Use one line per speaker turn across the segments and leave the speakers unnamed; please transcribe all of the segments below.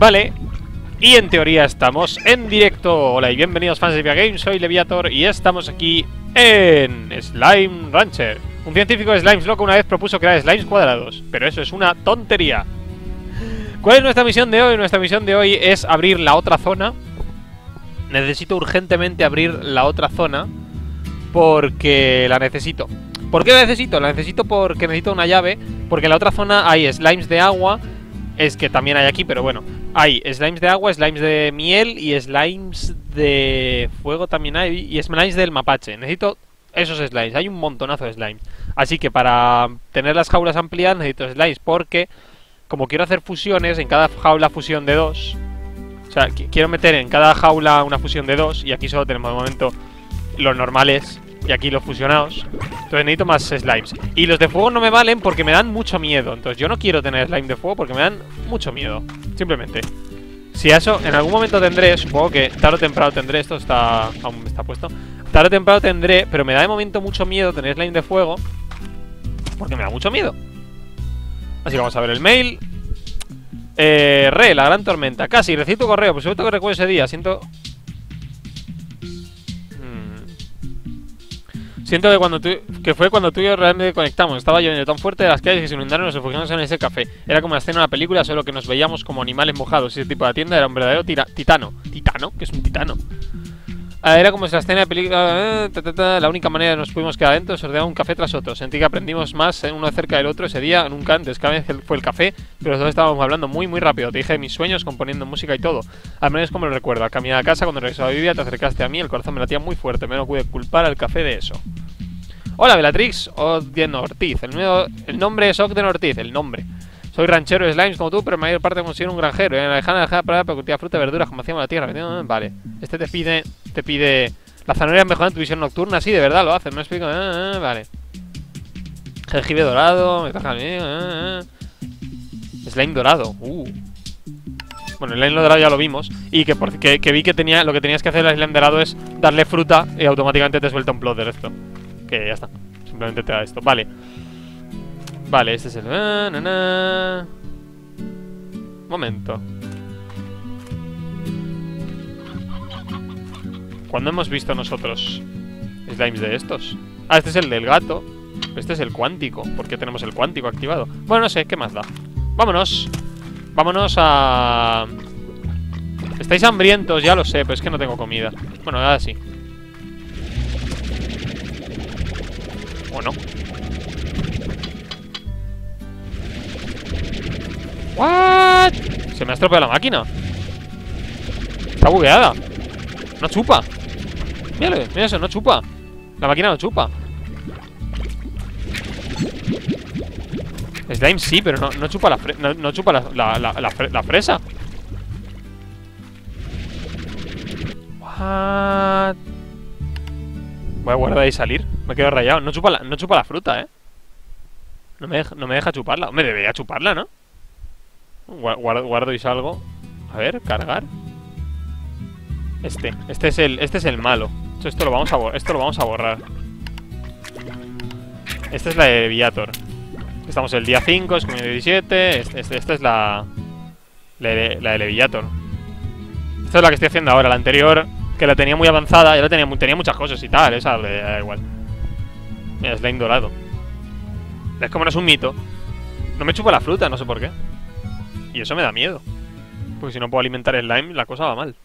Vale. Y en teoría estamos en directo. Hola y bienvenidos fans de Via Games, soy Leviator y estamos aquí en Slime Rancher. Un científico de slimes loco una vez propuso crear slimes cuadrados, pero eso es una tontería. ¿Cuál es nuestra misión de hoy? Nuestra misión de hoy es abrir la otra zona. Necesito urgentemente abrir la otra zona porque la necesito. ¿Por qué la necesito? La necesito porque necesito una llave. Porque en la otra zona hay slimes de agua. Es que también hay aquí, pero bueno. Hay slimes de agua, slimes de miel y slimes de fuego también hay. Y slimes del mapache. Necesito esos slimes. Hay un montonazo de slimes. Así que para tener las jaulas ampliadas necesito slimes. Porque como quiero hacer fusiones, en cada jaula fusión de 2. O sea, quiero meter en cada jaula una fusión de 2. Y aquí solo tenemos de momento los normales. Y aquí los fusionados. Entonces necesito más slimes. Y los de fuego no me valen porque me dan mucho miedo. Entonces yo no quiero tener slime de fuego porque me dan mucho miedo. Simplemente. Si eso en algún momento tendré, supongo que tarde o temprano tendré. Esto está aún está puesto. Tarde o temprano tendré, pero me da de momento mucho miedo tener slime de fuego. Porque me da mucho miedo. Así que vamos a ver el mail. La gran tormenta. Casi, recibí tu correo. Por supuesto que recuerdo ese día. Siento que fue cuando tú y yo realmente conectamos. Estaba lloviendo tan fuerte de las calles que se inundaron y nos refugiamos en ese café. Era como la escena de una película, solo que nos veíamos como animales mojados. Y ese tipo de tienda era un verdadero titano. ¿Titano? ¿Qué es un titano? Era como esa escena de película. La única manera de nos pudimos quedar adentro es ordenar un café tras otro. Sentí que aprendimos más uno cerca del otro ese día, nunca antes. Cada vez fue el café, pero los dos estábamos hablando muy rápido. Te dije de mis sueños, componiendo música y todo. Al menos como lo recuerdo. Al caminar a casa, cuando regresaba a vivir, te acercaste a mí, el corazón me latía muy fuerte. Me no pude culpar al café de eso. Hola, Bellatrix Ogden Ortiz. El nombre es Ogden Ortiz, el nombre. Soy ranchero de slimes como tú, pero en mayor parte me considero un granjero. En la lejana para cultivar fruta y verduras como hacíamos la tierra. Vale. Este te pide. La zanahoria mejora tu visión nocturna. Sí, de verdad lo hace. Me explico. Vale. Jengibre dorado. Me toca a mí. Slime dorado. Bueno, el slime dorado ya lo vimos. Y que vi que lo que tenías que hacer al slime dorado es darle fruta y automáticamente te suelta un plotter esto. Que ya está. Simplemente te da esto. Vale. Vale, este es el... Momento. ¿Cuándo hemos visto nosotros slimes de estos? Ah, este es el del gato. Este es el cuántico. ¿Por qué tenemos el cuántico activado? Bueno, no sé, ¿qué más da? Vámonos. Vámonos a... Estáis hambrientos, ya lo sé, pero es que no tengo comida. Bueno, ahora sí. ¿O no? ¿What? Se me ha estropeado la máquina. Está bugueada. No chupa. Míralo, mira eso, no chupa. La máquina no chupa. Slime sí, pero no chupa no chupa la fresa. What? Voy a guardar y salir. Me quedo rayado. No chupa la fruta, No me deja chuparla. Hombre, debería chuparla, ¿no? Guardo y salgo. A ver, cargar. Este es el malo. Esto lo vamos a borrar. Esta es la de Viator. Estamos el día 5, es como el 17. Esta es la de Leviator. Esta es la que estoy haciendo ahora. La anterior, que la tenía muy avanzada, ya la tenía muchas cosas y tal. Esa le da igual. Mira, slime dorado. Es como no es un mito. No me chupa la fruta, no sé por qué. Y eso me da miedo. Porque si no puedo alimentar el slime, la cosa va mal.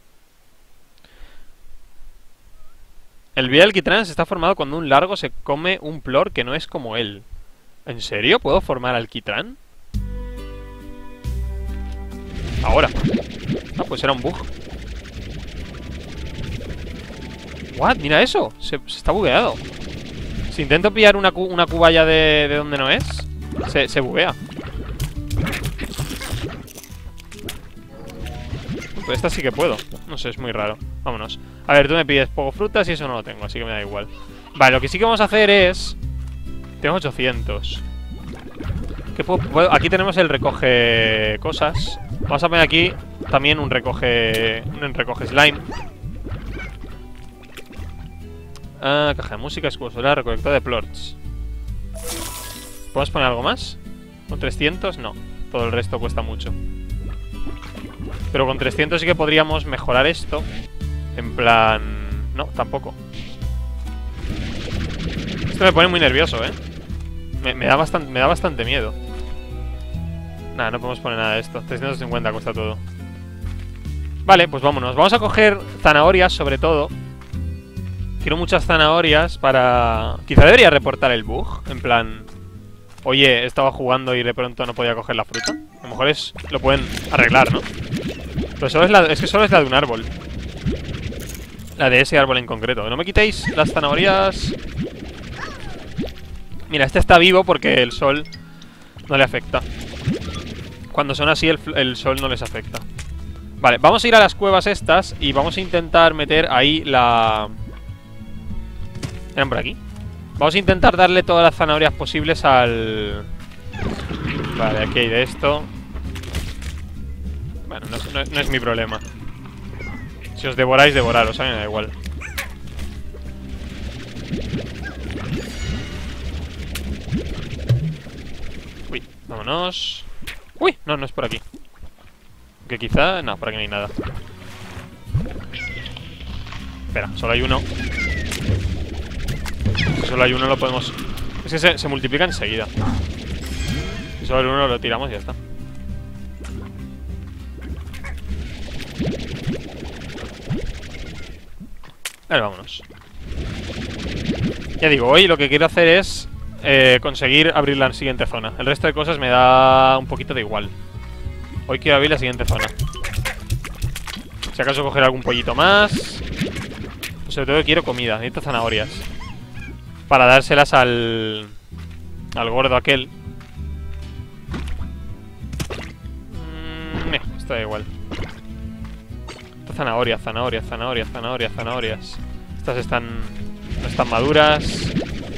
El vía alquitrán está formado cuando un largo se come un plor que no es como él. ¿En serio? ¿Puedo formar alquitrán? Ahora. Ah, pues era un bug. What? Mira eso. Se está bugueado. Si intento pillar una cubaya de donde no es, se buguea. Pues esta sí que puedo. No sé, es muy raro. Vámonos. A ver, tú me pides poco frutas y eso no lo tengo, así que me da igual. Vale, lo que sí que vamos a hacer es... Tengo 800. ¿Qué puedo? Aquí tenemos el recoge cosas. Vamos a poner aquí también un recoge slime. Caja de música, escudo solar, recolector de plorts. ¿Podemos poner algo más? ¿Con 300? No. Todo el resto cuesta mucho. Pero con 300 sí que podríamos mejorar esto. En plan... No, tampoco. Esto me pone muy nervioso, ¿eh? Me da bastante miedo. Nada, no podemos poner nada de esto. 350 cuesta todo. Vale, pues vámonos. Vamos a coger zanahorias, sobre todo. Quiero muchas zanahorias para... Quizá debería reportar el bug. En plan... Oye, estaba jugando y de pronto no podía coger la fruta. A lo mejor lo pueden arreglar, ¿no? Pero es que solo es la de un árbol. La de ese árbol en concreto. No me quitéis las zanahorias. Mira, este está vivo porque el sol no le afecta. Cuando son así, el sol no les afecta. Vale, vamos a ir a las cuevas estas y vamos a intentar meter ahí la... ¿Eran por aquí? Vamos a intentar darle todas las zanahorias posibles al... Vale, aquí hay de esto. Bueno, no es mi problema. Si os devoráis, devoraros, a mí me da igual. Uy, vámonos. Uy, no es por aquí. Que quizá... No, por aquí no hay nada. Espera, solo hay uno. Si solo hay uno lo podemos... Es que se multiplica enseguida. Si solo hay uno lo tiramos y ya está. Vale, vámonos. Ya digo, hoy lo que quiero hacer es conseguir abrir la siguiente zona. El resto de cosas me da un poquito de igual. Hoy quiero abrir la siguiente zona. Si acaso coger algún pollito más. Pues sobre todo quiero comida, necesito zanahorias para dárselas al gordo aquel. Esto da igual. Zanahorias. Estas no están maduras.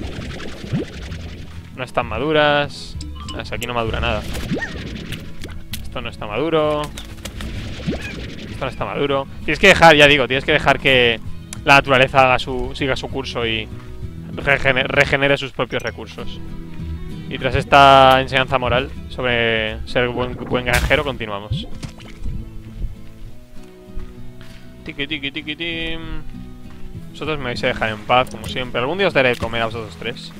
No están maduras. Aquí no madura nada. Esto no está maduro. Esto no está maduro. Tienes que dejar, ya digo, tienes que dejar que la naturaleza siga su curso y regenere sus propios recursos. Y tras esta enseñanza moral sobre ser buen granjero, continuamos. Tiki. Vosotros me vais a dejar en paz, como siempre. Algún día os daré de comer a vosotros tres.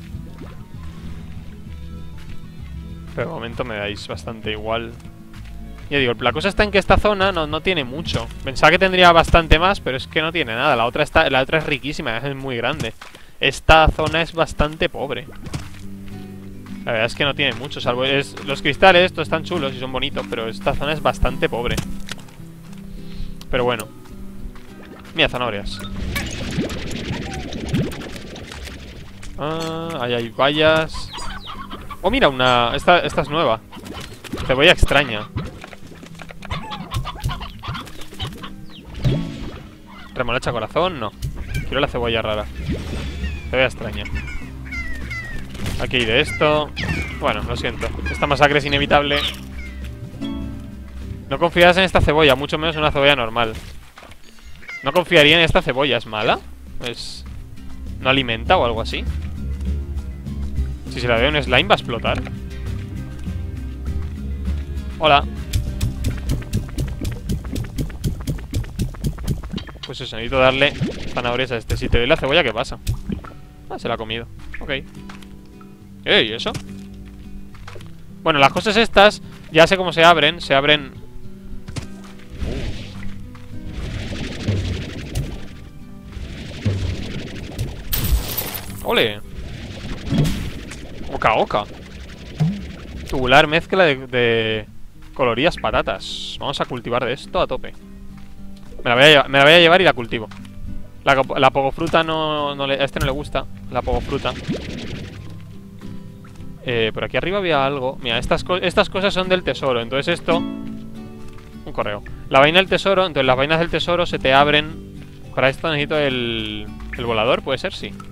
Pero de momento me dais bastante igual. Ya digo, la cosa está en que esta zona no tiene mucho. Pensaba que tendría bastante más, pero es que no tiene nada. La otra es riquísima, es muy grande. Esta zona es bastante pobre. La verdad es que no tiene mucho, salvo... los cristales, estos están chulos y son bonitos, pero esta zona es bastante pobre. Pero bueno. Mira, zanahorias. Ahí hay bayas. Oh, mira, esta es nueva. Cebolla extraña. Remolacha corazón, no. Quiero la cebolla rara. Cebolla extraña. Aquí hay de esto. Bueno, lo siento. Esta masacre es inevitable. No confías en esta cebolla, mucho menos en una cebolla normal. No confiaría en esta cebolla, ¿es mala? ¿No alimenta o algo así? Si se la veo en slime va a explotar. Hola. Pues eso, necesito darle zanahorias a este. Si te doy la cebolla, ¿qué pasa? Ah, se la ha comido. Ok. ¿Y eso? Bueno, las cosas estas, ya sé cómo se abren. Se abren... ¡Ole! Oca. Tubular mezcla de coloridas patatas. Vamos a cultivar de esto a tope. Me la voy a llevar y la cultivo. La pogofruta a este no le gusta. La pogofruta. Por aquí arriba había algo. Mira, estas cosas son del tesoro. Entonces esto... Un correo. La vaina del tesoro. Entonces las vainas del tesoro se te abren. Para esto necesito el volador. ¿Puede ser? Sí.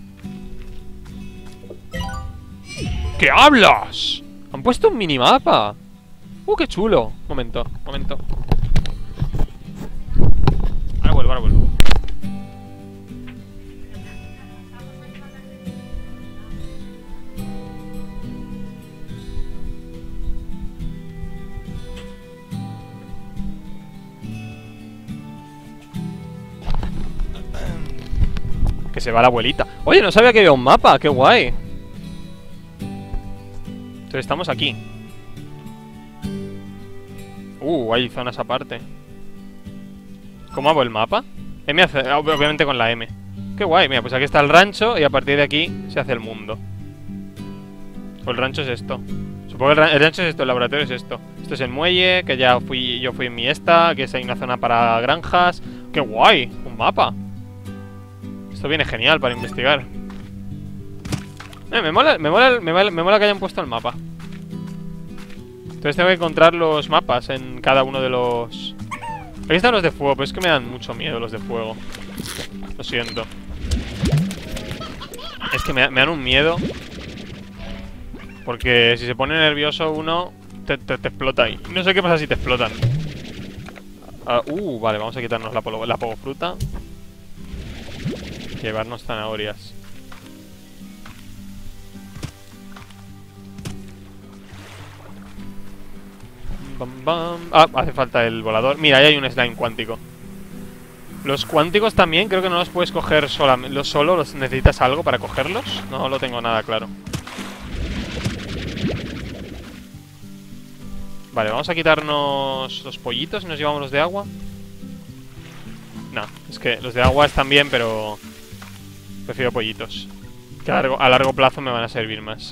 ¿Qué hablas? Han puesto un minimapa. ¡Qué chulo! Momento. Ahora vuelvo. se va la abuelita. Oye, no sabía que había un mapa, qué guay. Entonces estamos aquí. Hay zonas aparte. ¿Cómo hago el mapa? M hace, obviamente con la M. Qué guay, mira, pues aquí está el rancho y a partir de aquí se hace el mundo. O el rancho es esto. Supongo que el rancho es esto, el laboratorio es esto. Esto es el muelle, que yo fui en mi que es ahí una zona para granjas. ¡Qué guay! Un mapa. Esto viene genial para investigar. Me mola que hayan puesto el mapa. Entonces tengo que encontrar los mapas en cada uno de los... Aquí están los de fuego, pero es que me dan mucho miedo los de fuego. Lo siento. Es que me dan un miedo. Porque si se pone nervioso uno, te explota ahí. No sé qué pasa si te explotan. Vale, vamos a quitarnos la pogofruta. Llevarnos zanahorias. Hace falta el volador. Mira, ahí hay un slime cuántico. Los cuánticos también creo que no los puedes coger solamente. ¿Los necesitas algo para cogerlos? No lo tengo nada claro. Vale, vamos a quitarnos los pollitos y nos llevamos los de agua. No, es que los de agua están bien, pero prefiero pollitos, que a largo plazo me van a servir más.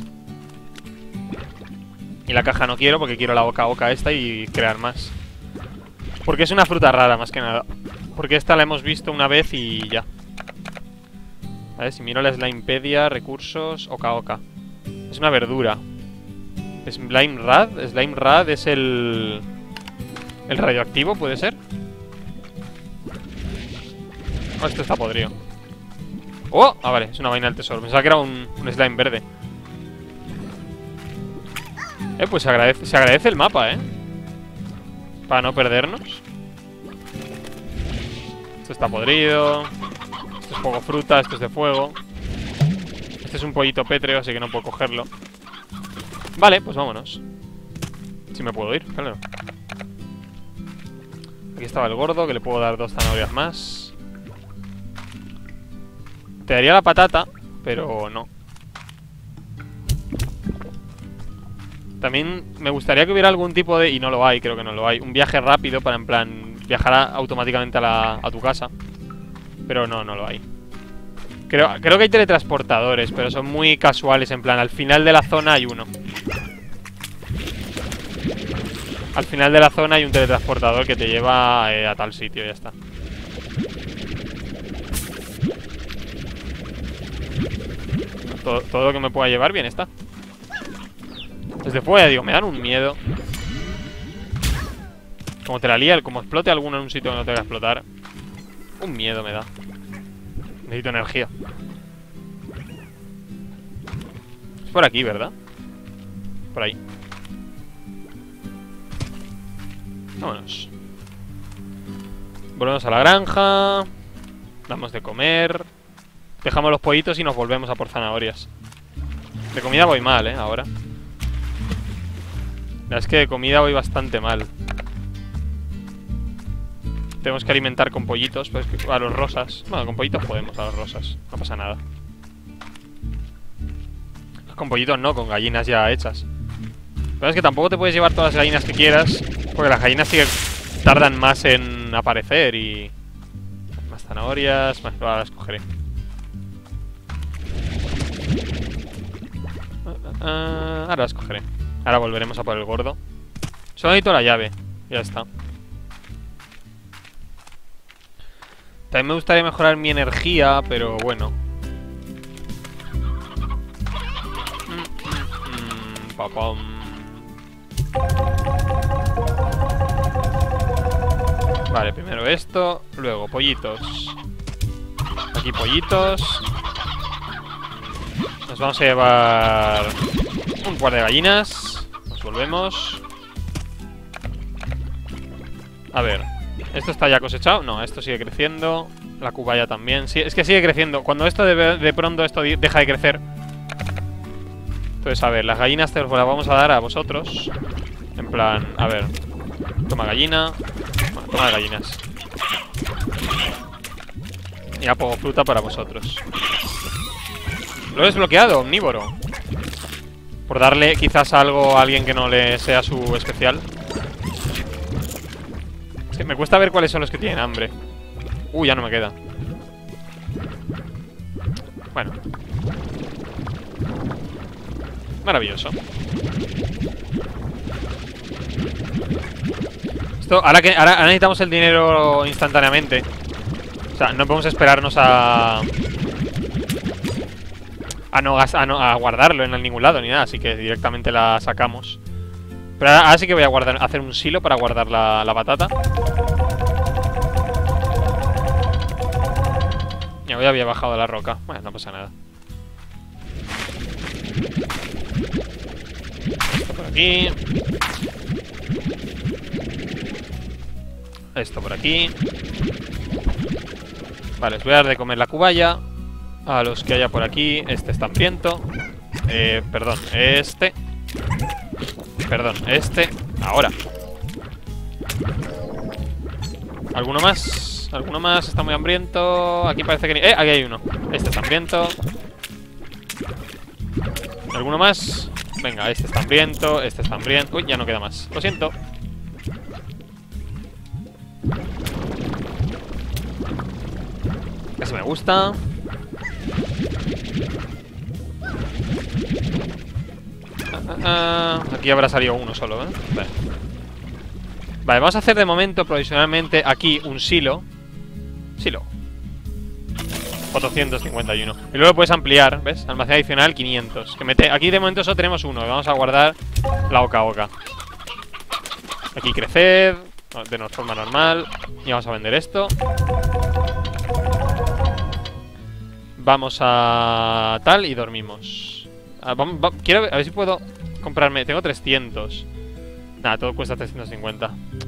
Y la caja no quiero porque quiero la oca esta y crear más. Porque es una fruta rara, más que nada. Porque esta la hemos visto una vez y ya. A ver, si miro la Slimepedia, recursos, oca. Es una verdura. Slime Rad es el radioactivo, ¿puede ser? Oh, esto está podrido. ¡Oh! Ah, vale, es una vaina del tesoro. Pensaba que era un slime verde. Pues se agradece el mapa, para no perdernos. Esto está podrido. Esto es fuego fruta, esto es de fuego. Este es un pollito pétreo, así que no puedo cogerlo. Vale, pues vámonos. Si me puedo ir, claro. Aquí estaba el gordo, que le puedo dar 2 zanahorias más. Te daría la patata, pero no. También me gustaría que hubiera algún tipo de... Y no lo hay, creo que no lo hay. Un viaje rápido para, en plan, viajar automáticamente a tu casa. Pero no lo hay. Creo que hay teletransportadores, pero son muy casuales, en plan, al final de la zona hay uno. Al final de la zona hay un teletransportador que te lleva a tal sitio, ya está. Todo lo que me pueda llevar, bien está. Desde fuera, digo, me dan un miedo. Como te la lía, como explote alguno en un sitio que no te va a explotar. Un miedo me da. Necesito energía. Es por aquí, ¿verdad? Por ahí. Vámonos. Volvemos a la granja. Damos de comer. Dejamos los pollitos y nos volvemos a por zanahorias. De comida voy mal, ahora. La verdad es que de comida voy bastante mal. Tenemos que alimentar con pollitos, pues, a los rosas. Bueno, con pollitos podemos, a los rosas. No pasa nada. Con pollitos no, con gallinas ya hechas. Pero es que tampoco te puedes llevar todas las gallinas que quieras, porque las gallinas sí que tardan más en aparecer y... Más zanahorias, ahora las cogeré. Ahora las cogeré. Ahora volveremos a por el gordo. Solo necesito la llave. Ya está. También me gustaría mejorar mi energía, pero bueno. Papam. Vale, primero esto. Luego pollitos. Aquí pollitos. Nos vamos a llevar un par de gallinas. Nos volvemos. A ver, ¿esto está ya cosechado? No, esto sigue creciendo. La cubaya también. Sí, es que sigue creciendo. Cuando esto de pronto esto deja de crecer. Entonces, a ver, las gallinas te las vamos a dar a vosotros. En plan, a ver. Toma gallina. Bueno, toma gallinas. Y a poco fruta para vosotros. Lo he desbloqueado, omnívoro. Por darle quizás algo a alguien que no le sea su especial. Es que me cuesta ver cuáles son los que tienen hambre. Ya no me queda. Bueno. Maravilloso. Esto, ahora necesitamos el dinero instantáneamente. O sea, no podemos esperarnos a guardarlo en ningún lado ni nada, así que directamente la sacamos. Pero ahora sí que voy a hacer un silo para guardar la batata. Ya había bajado la roca. Bueno, no pasa nada. Esto por aquí. Esto por aquí. Vale, os voy a dar de comer la cubaya a los que haya por aquí. Este está hambriento. Perdón, este. Perdón, este. Ahora. ¿Alguno más? ¿Alguno más? Está muy hambriento. Aquí parece que... aquí hay uno. Este está hambriento. ¿Alguno más? Venga, este está hambriento. Este está hambriento. Uy, ya no queda más. Lo siento. Eso me gusta. Aquí habrá salido uno solo, ¿eh? Vale, vamos a hacer de momento, provisionalmente, aquí un silo. Silo 451. Y luego puedes ampliar, ¿ves? Almacén adicional 500. Aquí de momento solo tenemos uno. Vamos a guardar la oca. Aquí crecer de forma normal. Y vamos a vender esto. Vamos a tal y dormimos. Quiero a ver si puedo comprarme. Tengo 300. Nada, todo cuesta 350.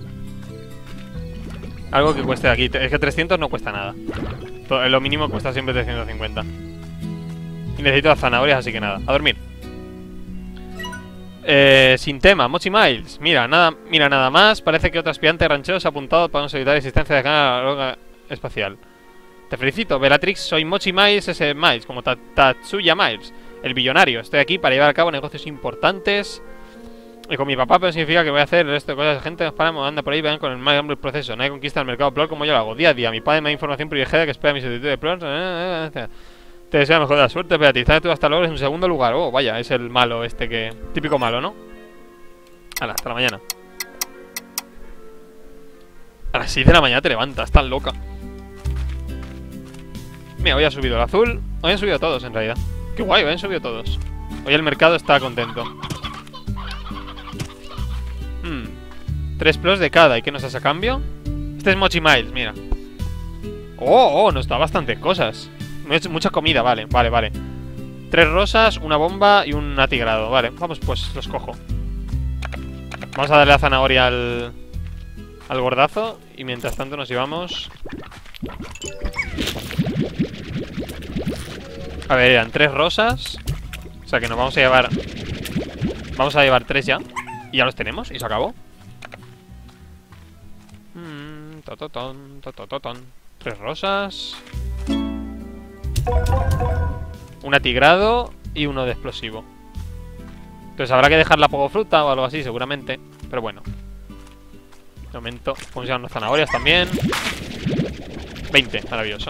Algo que cueste aquí. Es que 300 no cuesta nada. Lo mínimo cuesta siempre 350. Y necesito las zanahorias, así que nada. A dormir. Sin tema, Mochi Miles. Mira nada más. Parece que otro aspirante ranchero se ha apuntado para solicitar existencia de carga espacial. Te felicito, Bellatrix. Soy Mochi Miles, ese Miles, como Tatsuya Miles, el billonario. Estoy aquí para llevar a cabo negocios importantes. Y con mi papá, pero significa que voy a hacer el resto de cosas. Gente, nos paramos, anda por ahí, vean con el más amplio proceso. Nadie conquista el mercado Plor como yo lo hago día a día. Mi padre me da información privilegiada que espera mi solicitud de Plor. Te deseo la mejor de la suerte, Beatriz. Tú hasta luego, en un segundo lugar. Oh, vaya, es el malo este que... Típico malo, ¿no? Hala, hasta la mañana. A las 6 de la mañana te levantas, estás loca. Mira, hoy ha subido el azul. Hoy han subido todos, en realidad. Qué guay, hoy han subido todos. Hoy el mercado está contento. 3 plus de cada. ¿Y qué nos hace a cambio? Este es Mochi Miles, mira. Nos da bastantes cosas. Mucha comida, vale. 3 rosas, una bomba y un atigrado. Vale, vamos, pues los cojo. Vamos a darle la zanahoria al gordazo. Y mientras tanto nos llevamos... A ver, eran 3 rosas. O sea que nos vamos a llevar... Vamos a llevar 3 ya. Y ya los tenemos, y se acabó. 3 rosas. Un atigrado y uno de explosivo. Entonces habrá que dejar la poco fruta o algo así, seguramente. Pero bueno. De momento, podemos llevar unas zanahorias también. 20, maravilloso.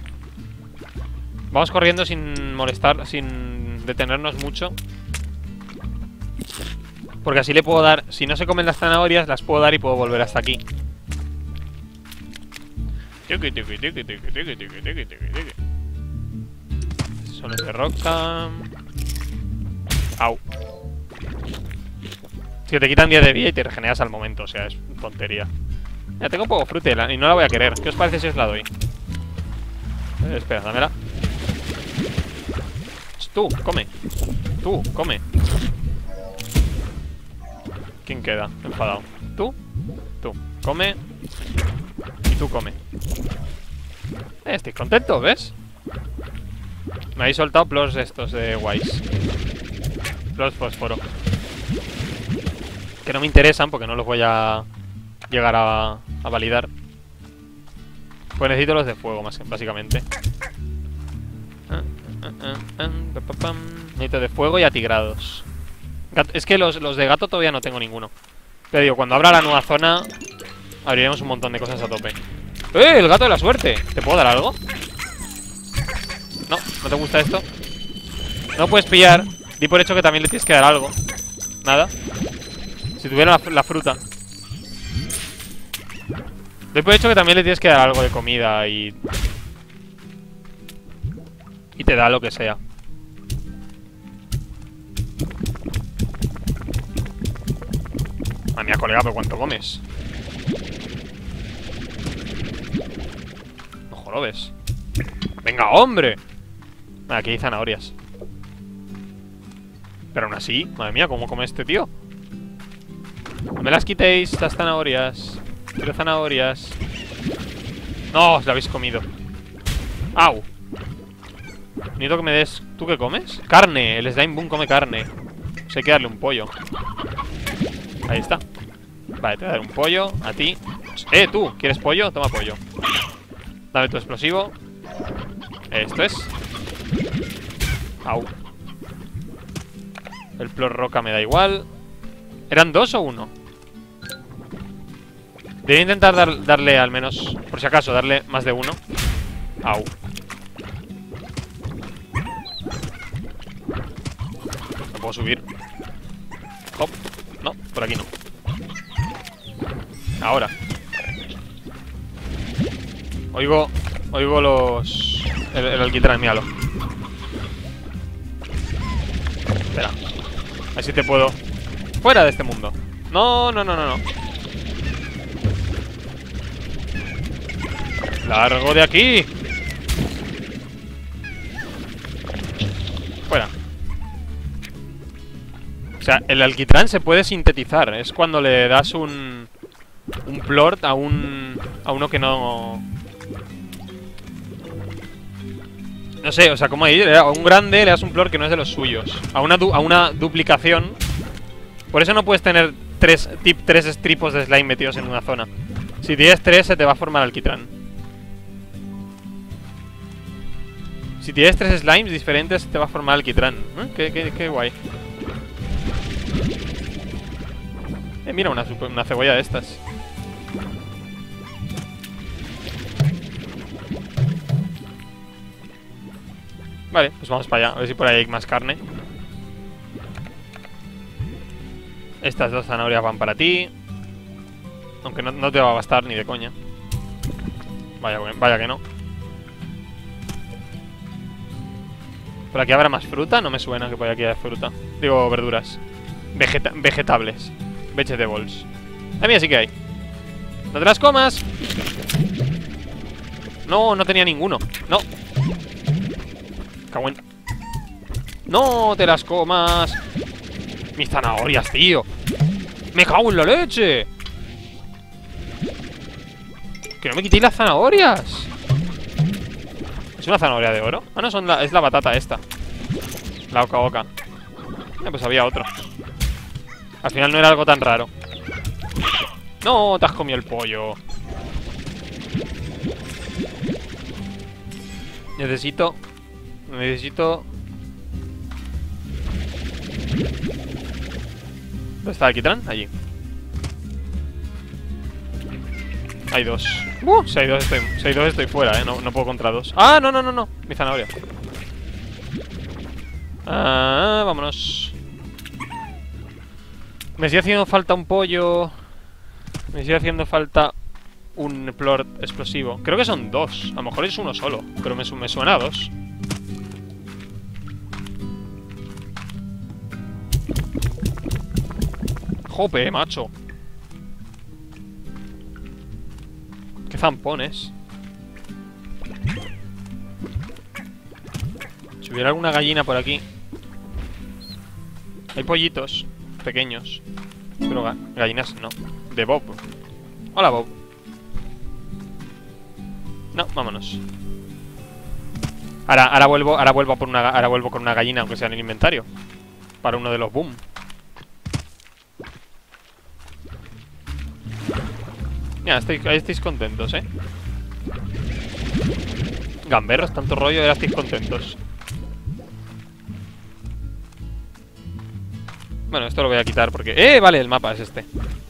Vamos corriendo sin molestar, sin detenernos mucho. Porque así le puedo dar... Si no se comen las zanahorias, las puedo dar y puedo volver hasta aquí. Soles de roca. Au. Es que te quitan 10 de vida y te regeneras al momento. O sea, es tontería. Ya tengo poco fruta y no la voy a querer. ¿Qué os parece si os la doy? Espera, dámela. Tú, come. Tú, come. ¿Quién queda? Enfadado. Tú, come. Y tú come. Estoy contento, ¿ves? Me habéis soltado plos estos de guays. Plos fósforo. Que no me interesan porque no los voy a llegar a validar. Pues necesito los de fuego, básicamente. Necesito de fuego y atigrados. Es que los de gato todavía no tengo ninguno. Pero digo, cuando abra la nueva zona abriremos un montón de cosas a tope. El gato de la suerte. ¿Te puedo dar algo? No, ¿no te gusta esto? No puedes pillar. Di por hecho que también le tienes que dar algo. Nada. Si tuviera la fruta. Doy por hecho que también le tienes que dar algo de comida y te da lo que sea. Madre mía, colega, pero ¿cuánto comes? No jorobes. ¡Venga, hombre! Aquí hay zanahorias. Pero aún así, madre mía, ¿cómo come este tío? No me las quitéis, las zanahorias. Quiero zanahorias. No, os la habéis comido. ¡Au! Necesito que me des... ¿Tú qué comes? ¡Carne! El Slime Boom come carne. Pues hay que darle un pollo. Ahí está. Vale, te voy a dar un pollo. A ti. Tú, ¿quieres pollo? Toma pollo. Dame tu explosivo. Esto es. Au. El plor roca me da igual. ¿Eran 2 o 1? Debería intentar darle al menos, por si acaso, darle más de 1. Au. No puedo subir. Hop. No, por aquí no. Ahora. Oigo los... El alquitrán, míralo. Espera. A ver si te puedo... Fuera de este mundo. No, no, no, no, no. ¡Largo de aquí! Fuera. O sea, el alquitrán se puede sintetizar. Es cuando le das un plort a uno que no... No sé, o sea, como ahí, a un grande le das un plort que no es de los suyos. A una duplicación. Por eso no puedes tener tres stripos de slime metidos en una zona. Si tienes 3 se te va a formar alquitrán. Si tienes 3 slimes diferentes se te va a formar alquitrán. Qué guay. Mira, una cebolla de estas. Vale, pues vamos para allá. A ver si por ahí hay más carne. Estas 2 zanahorias van para ti. Aunque no te va a bastar ni de coña. Vaya que no. ¿Por aquí habrá más fruta? No me suena que por aquí haya fruta. Digo, verduras. Vegetables. Vegetables. Ah, mira, sí que hay. ¡No te las comas! No, no tenía ninguno. No. Cago en... ¡No te las comas! Mis zanahorias, tío. ¡Me cago en la leche! ¡Que no me quitéis las zanahorias! ¿Es una zanahoria de oro? Ah, no, es la batata esta. La oca oca. Pues había otro. Al final no era algo tan raro. ¡No! Te has comido el pollo. Necesito... ¿Dónde está el alquitrán? Allí. Hay 2. Si hay 2 estoy fuera, no puedo contra 2. ¡Ah, no, no, no, no! Mi zanahoria. Vámonos. Me sigue haciendo falta un pollo. Me sigue haciendo falta un plort explosivo. Creo que son 2. A lo mejor es uno solo, pero me suena a 2. Jope, macho. Qué zampones. Si hubiera alguna gallina por aquí. Hay pollitos pequeños, pero gallinas no. De Bob. Hola, Bob. No, vámonos. Ahora vuelvo con una gallina, aunque sea en el inventario. Para uno de los boom. Ya, ahí estáis contentos, Gamberros, tanto rollo, ahora estáis contentos. Bueno, esto lo voy a quitar porque... vale, el mapa es este.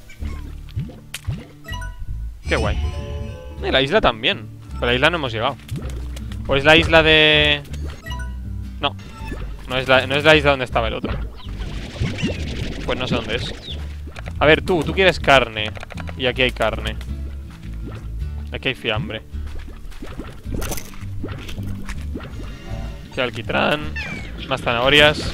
Qué guay. La isla también. Pero la isla no hemos llegado. ¿O es la isla de...? No. No es la isla donde estaba el otro. Pues no sé dónde es. A ver, tú quieres carne. Y aquí hay carne. Aquí hay fiambre. Aquí hay alquitrán. Más zanahorias.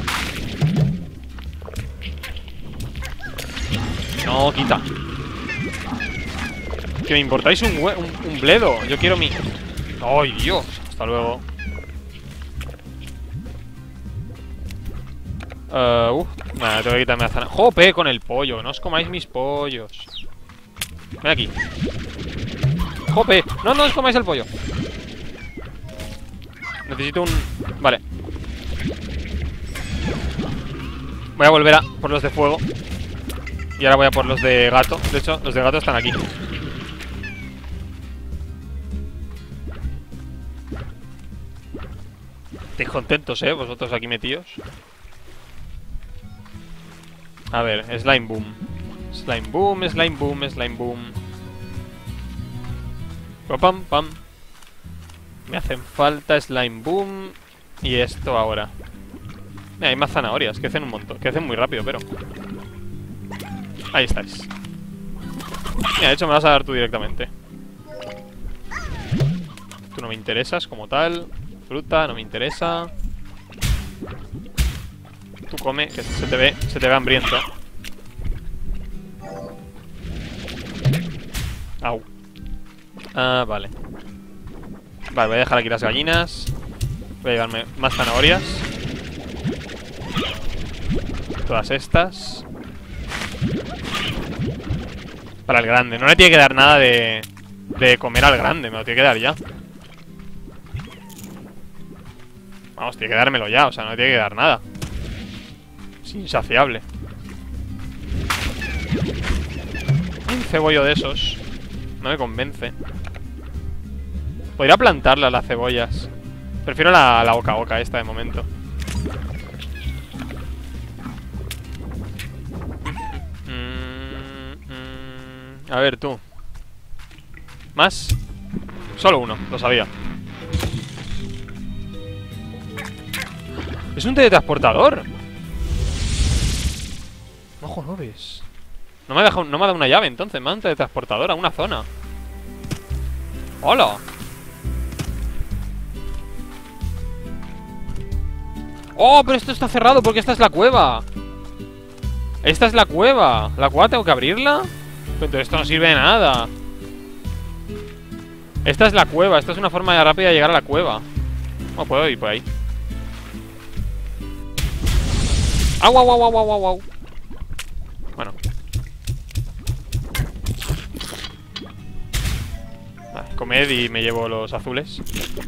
No, quita. Que me importáis un bledo. Yo quiero mi... ¡Ay, Dios! Hasta luego. Nada, tengo que quitarme la zanahoria. ¡Jope! Con el pollo. No os comáis mis pollos. Ven aquí. ¡Jope! No os comáis el pollo. Necesito un... Vale. Voy a volver a por los de fuego. Y ahora voy a por los de gato. De hecho, los de gato están aquí. Estáis contentos, vosotros aquí metidos. A ver, slime boom. Slime boom, slime boom, slime boom. Pam, pam. Me hacen falta slime boom. Y esto ahora. Mira, hay más zanahorias, que hacen un montón. Que hacen muy rápido, pero... Ahí estáis. Mira, de hecho me vas a dar tú directamente. Tú no me interesas como tal. Fruta, no me interesa. Tú come, que se te ve hambriento. Au. Ah, vale. Vale, voy a dejar aquí las gallinas. Voy a llevarme más zanahorias. Todas estas. Para el grande. No le tiene que dar nada de comer al grande. Me lo tiene que dar ya. Vamos, tiene que dármelo ya. O sea, no le tiene que dar nada. Es insaciable. Un cebollo de esos. No me convence. Podría plantarlas las cebollas. Prefiero la oca oca esta de momento. A ver, tú. ¿Más? Solo uno, lo sabía. ¡Es un teletransportador! No jodes. No me ha dado una llave entonces. Me ha dado un teletransportador a una zona. ¡Hola! ¡Oh! Pero esto está cerrado porque esta es la cueva. Esta es la cueva. ¿La cueva tengo que abrirla? Pero esto no sirve de nada. Esta es la cueva. Esta es una forma rápida de llegar a la cueva. No puedo ir por ahí. ¡Au, au, au, au, au, au! Bueno. Vale, comed y me llevo los azules.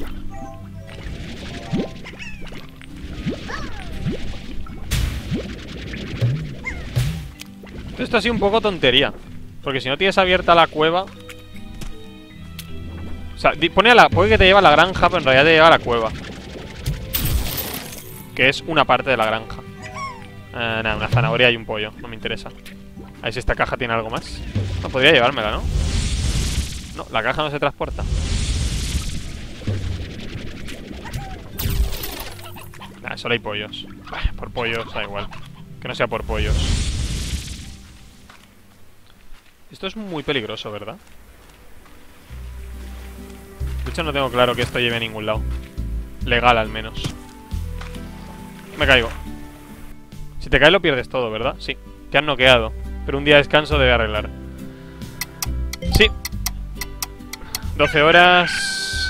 Esto ha sido un poco tontería. Porque si no tienes abierta la cueva... O sea, puede que te lleva a la granja, pero en realidad te lleva a la cueva. Que es una parte de la granja. Nada, una zanahoria y un pollo. No me interesa. A ver si esta caja tiene algo más. No, podría llevármela, ¿no? No, la caja no se transporta. Nah, solo hay pollos. Por pollos, da igual. Que no sea por pollos. Esto es muy peligroso, ¿verdad? De hecho no tengo claro que esto lleve a ningún lado. Legal, al menos. Me caigo. Si te caes lo pierdes todo, ¿verdad? Sí, te han noqueado. Pero un día de descanso debe arreglar. Sí. 12 horas.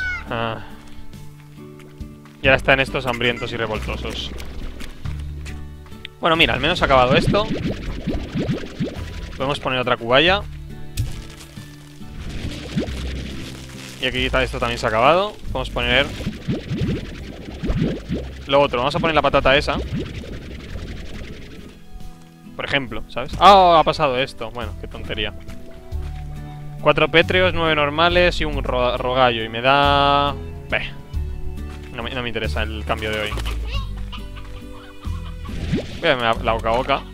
Y ahora están estos hambrientos y revoltosos. Bueno, mira, al menos ha acabado esto. Podemos poner otra cubaya. Y aquí esto también se ha acabado. Podemos poner lo otro. Vamos a poner la patata esa. Por ejemplo, ¿sabes? ¡Ah! Ha pasado esto. Bueno, qué tontería. 4 pétreos, 9 normales y un rogallo. Y me da... No me interesa el cambio de hoy. Voy a ver la boca a boca.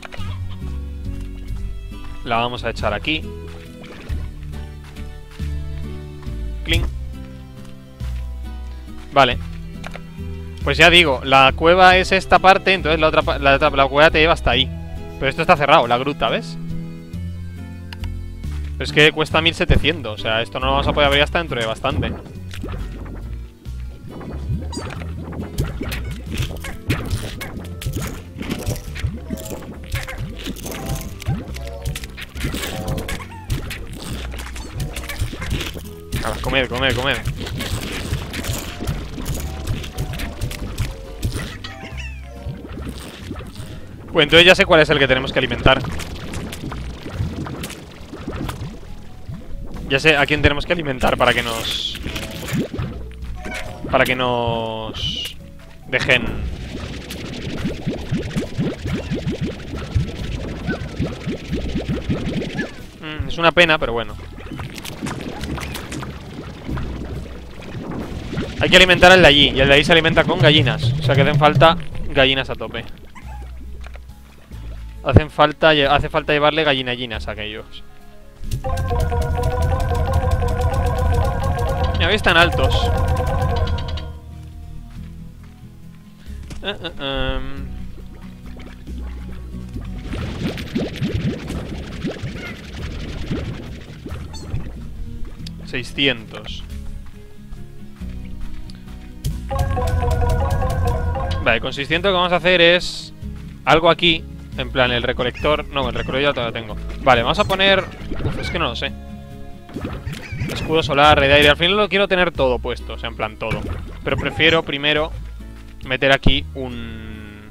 La vamos a echar aquí. Cling. Vale. Pues ya digo, la cueva es esta parte, entonces la cueva te lleva hasta ahí. Pero esto está cerrado, la gruta, ¿ves? Pero es que cuesta 1700, o sea, esto no lo vamos a poder abrir hasta dentro de bastante. Ahora, comed, comed, comed. Pues entonces ya sé cuál es el que tenemos que alimentar. Ya sé a quién tenemos que alimentar para que nos... dejen... es una pena, pero bueno. Hay que alimentar al de allí. Y el de ahí se alimenta con gallinas. O sea que hacen falta gallinas a tope. Hace falta llevarle gallinallinas a aquellos. Mira, hoy están altos. 600. Vale, con 600 lo que vamos a hacer es algo aquí. En plan, el recolector... No, el recolector ya todavía tengo. Vale, vamos a poner... Uf, es que no lo sé. Escudo solar, red de aire. Al final lo quiero tener todo puesto. O sea, en plan todo. Pero prefiero primero meter aquí un...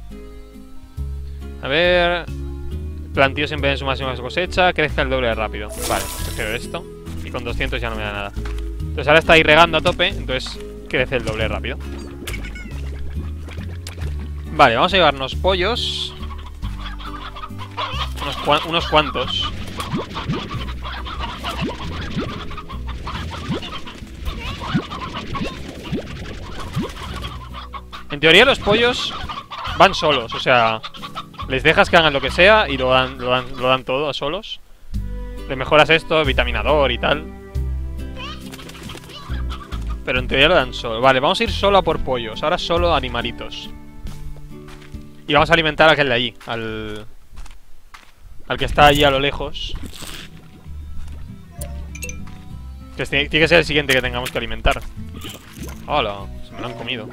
A ver... Plantío siempre en su máxima cosecha. Crezca el doble de rápido. Vale, prefiero esto. Y con 200 ya no me da nada. Entonces ahora está ahí regando a tope. Entonces crece el doble de rápido. Vale, vamos a llevarnos pollos. Unos cuantos. En teoría los pollos van solos, o sea, les dejas que hagan lo que sea y lo dan todo a solos. Le mejoras esto, vitaminador y tal. Pero en teoría lo dan solo. Vale, vamos a ir solo a por pollos. Ahora solo animalitos. Y vamos a alimentar a aquel de allí, al que está allí a lo lejos. Que tiene que ser el siguiente que tengamos que alimentar. Hola, se me lo han comido.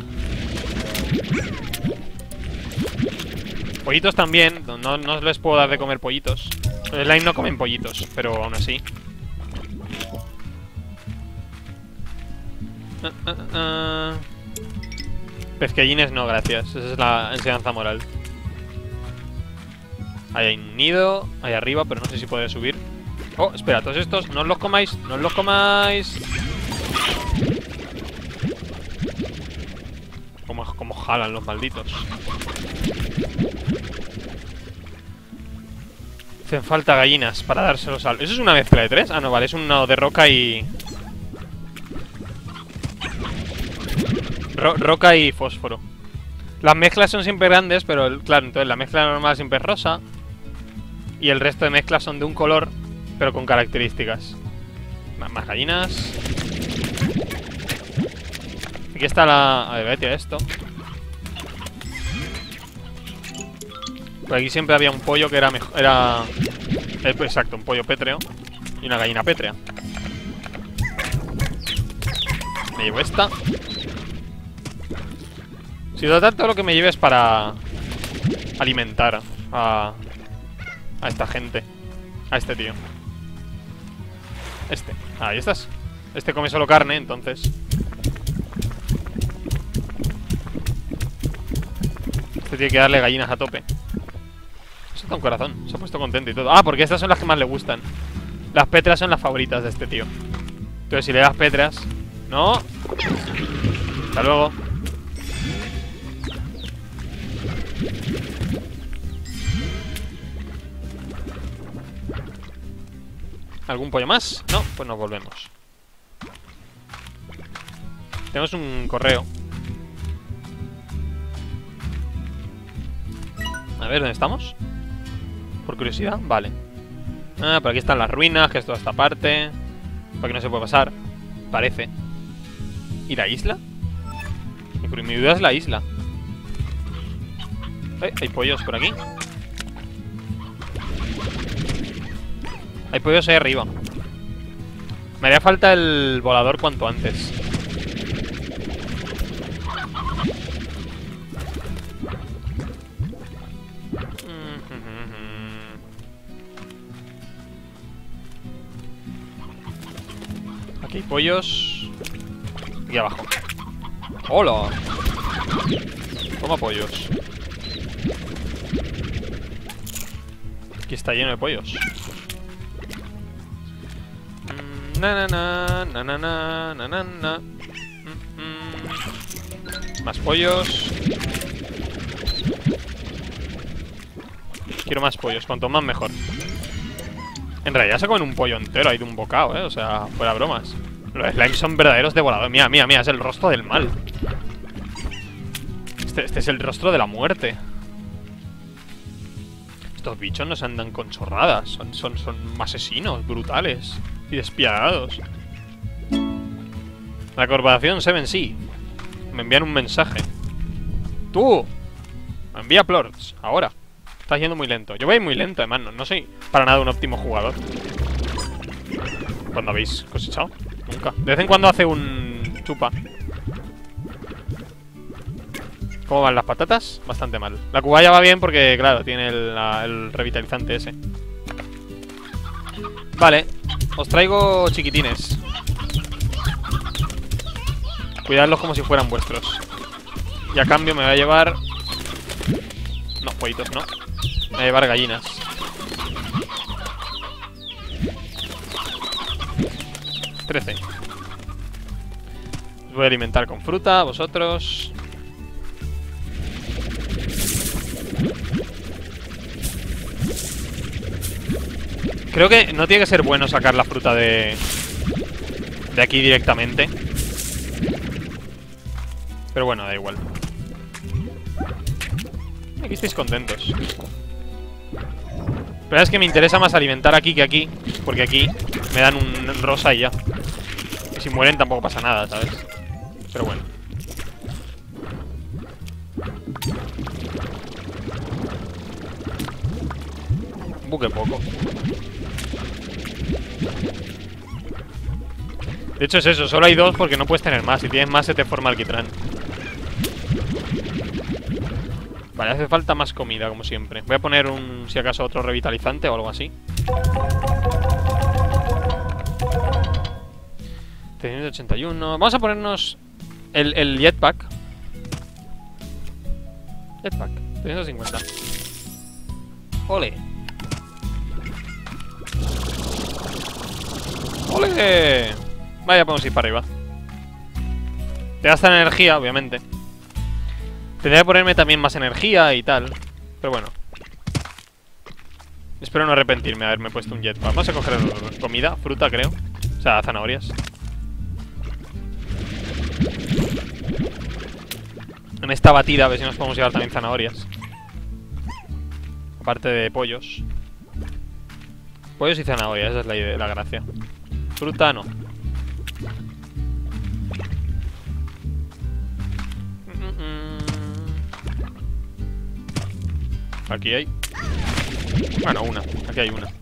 Pollitos también. No les puedo dar de comer pollitos. Los slime no comen pollitos, pero aún así. Pesquellines no, gracias. Esa es la enseñanza moral. Ahí hay un nido, ahí arriba, pero no sé si podré subir. Oh, espera, todos estos, no os los comáis, no os los comáis. Como jalan los malditos. Hacen falta gallinas para dárselos al... ¿Eso es una mezcla de 3? Ah, no, vale, es uno de roca y... roca y fósforo. Las mezclas son siempre grandes, pero claro, entonces la mezcla normal siempre es rosa. Y el resto de mezclas son de un color, pero con características. Más gallinas. Aquí está la... A ver, voy a tirar esto. Por aquí siempre había un pollo que era mejor... exacto, un pollo pétreo. Y una gallina pétrea. Me llevo esta. Si total todo lo que me lleves para alimentar a esta gente. A este tío. Ahí estás. Este come solo carne, entonces. Este tiene que darle gallinas a tope. Suelta un corazón. Se ha puesto contento y todo. Ah, porque estas son las que más le gustan. Las pétreas son las favoritas de este tío. Entonces si le das pétreas... ¡No! Hasta luego. ¿Algún pollo más? No, pues nos volvemos. Tenemos un correo. ver, ¿dónde estamos? Por curiosidad, vale. Ah, por aquí están las ruinas, que es toda esta parte. Por aquí no se puede pasar, parece. ¿Y la isla? Mi duda es la isla. Hay pollos por aquí. Hay pollos ahí arriba. Me haría falta el volador cuanto antes. Aquí hay pollos. Aquí abajo. ¡Hola! Toma pollos. Aquí está lleno de pollos. Na na na na na na na na. Más pollos. Quiero más pollos, cuanto más mejor. En realidad se comen un pollo entero ahí de un bocado, o sea, fuera bromas. Los slimes son verdaderos devoradores. Mira, mira, mira, es el rostro del mal. Este es el rostro de la muerte. Estos bichos no se andan con chorradas. Son asesinos brutales y despiadados. La corporación 7C me envían un mensaje. ¡Tú! Me envía Plorts, ahora. Estás yendo muy lento. Yo voy muy lento, además, no soy para nada un óptimo jugador. ¿Cuándo habéis cosechado? Nunca. De vez en cuando hace un chupa. ¿Cómo van las patatas? Bastante mal. La cubaya va bien porque, claro, tiene el revitalizante ese. Vale. Os traigo chiquitines. Cuidadlos como si fueran vuestros. Y a cambio me voy a llevar... No, pollitos no. Me voy a llevar gallinas. $13. Os voy a alimentar con fruta, vosotros. Creo que no tiene que ser bueno sacar la fruta de aquí directamente. Pero bueno, da igual. Aquí estáis contentos. Pero es que me interesa más alimentar aquí que aquí, porque aquí me dan un rosa y ya. Y si mueren tampoco pasa nada, ¿sabes? Pero bueno. Un buque poco. De hecho es eso, solo hay dos porque no puedes tener más. Si tienes más se te forma alquitrán. Vale, hace falta más comida, como siempre. Voy a poner si acaso, otro revitalizante o algo así. 381. Vamos a ponernos el jetpack. Jetpack, 350. ¡Ole! ¡Ole! Vaya, podemos ir para arriba. Te gastan energía, obviamente. Tendría que ponerme también más energía y tal. Pero bueno. Espero no arrepentirme de haberme puesto un jetpack. Vamos a coger comida, fruta, creo. O sea, zanahorias. En esta batida, a ver si nos podemos llevar también zanahorias. Aparte de pollos. Pollos y zanahorias, esa es la idea, la gracia. Fruta no. Aquí hay... Bueno, una. Aquí hay una.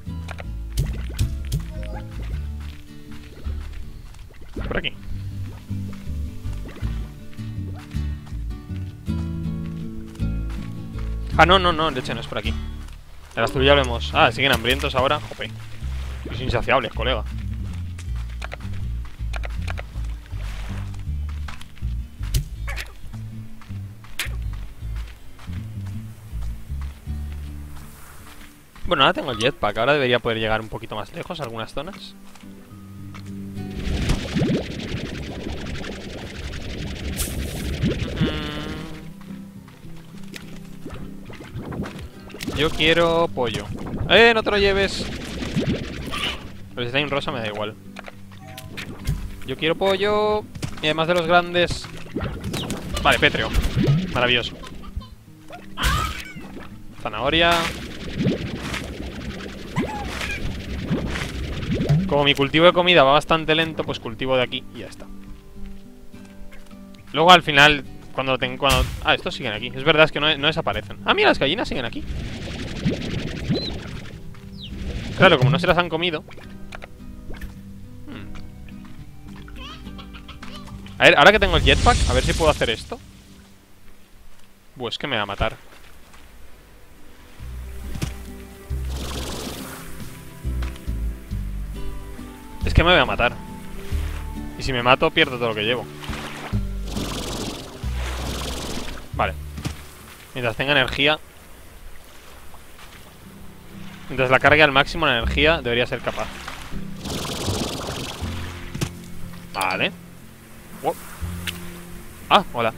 Por aquí. Ah, no, leche, no es por aquí. El azul ya lo hemos... Ah, siguen hambrientos ahora. Jope. Sois insaciables, colega. Bueno, ahora tengo el jetpack. Ahora debería poder llegar un poquito más lejos a algunas zonas. Yo quiero pollo. No te lo lleves. El slime rosa me da igual. Yo quiero pollo. Y además de los grandes... Vale, pétreo. Maravilloso. Zanahoria. Como mi cultivo de comida va bastante lento, pues cultivo de aquí y ya está. Luego al final, cuando ah, estos siguen aquí. Es verdad, es que no desaparecen. Ah, mira, las gallinas siguen aquí. Claro, como no se las han comido. A ver, ahora que tengo el jetpack, a ver si puedo hacer esto. Es que me va a matar. Es que me voy a matar. Y si me mato, pierdo todo lo que llevo. Vale. Mientras tenga energía. Mientras la cargue al máximo la energía, debería ser capaz. Vale. Wow. Ah, hola.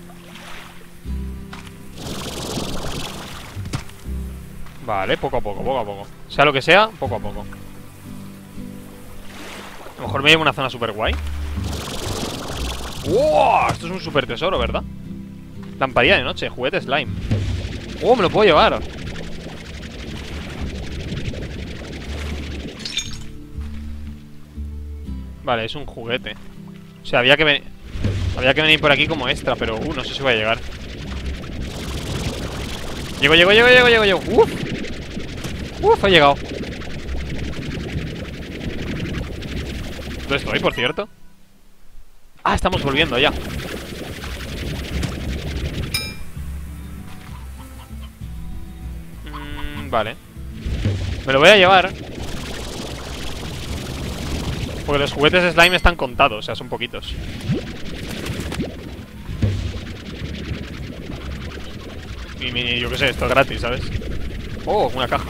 Vale, poco a poco, poco a poco. Sea lo que sea, poco a poco. A lo mejor me llevo una zona super guay. ¡Wow! Esto es un super tesoro, ¿verdad? Lamparilla de noche, juguete slime. ¡Oh, me lo puedo llevar! Vale, es un juguete. O sea, había que venir por aquí como extra, pero no sé si voy a llegar. Llego. Uf, he llegado. ¿Dónde estoy, por cierto? Ah, estamos volviendo ya. Vale. Me lo voy a llevar. Porque los juguetes slime están contados, o sea, son poquitos. Y yo qué sé, esto es gratis, ¿sabes? Oh, una caja.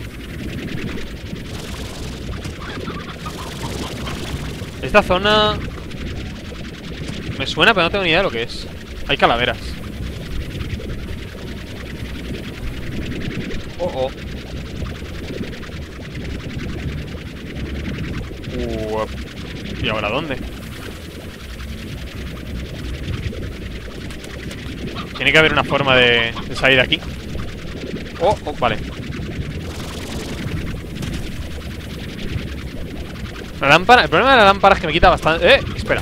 Esta zona me suena, pero no tengo ni idea de lo que es. Hay calaveras. Oh. ¿Y ahora dónde? Tiene que haber una forma de salir de aquí. Oh, vale. La lámpara, el problema de la lámpara es que me quita bastante. Espera.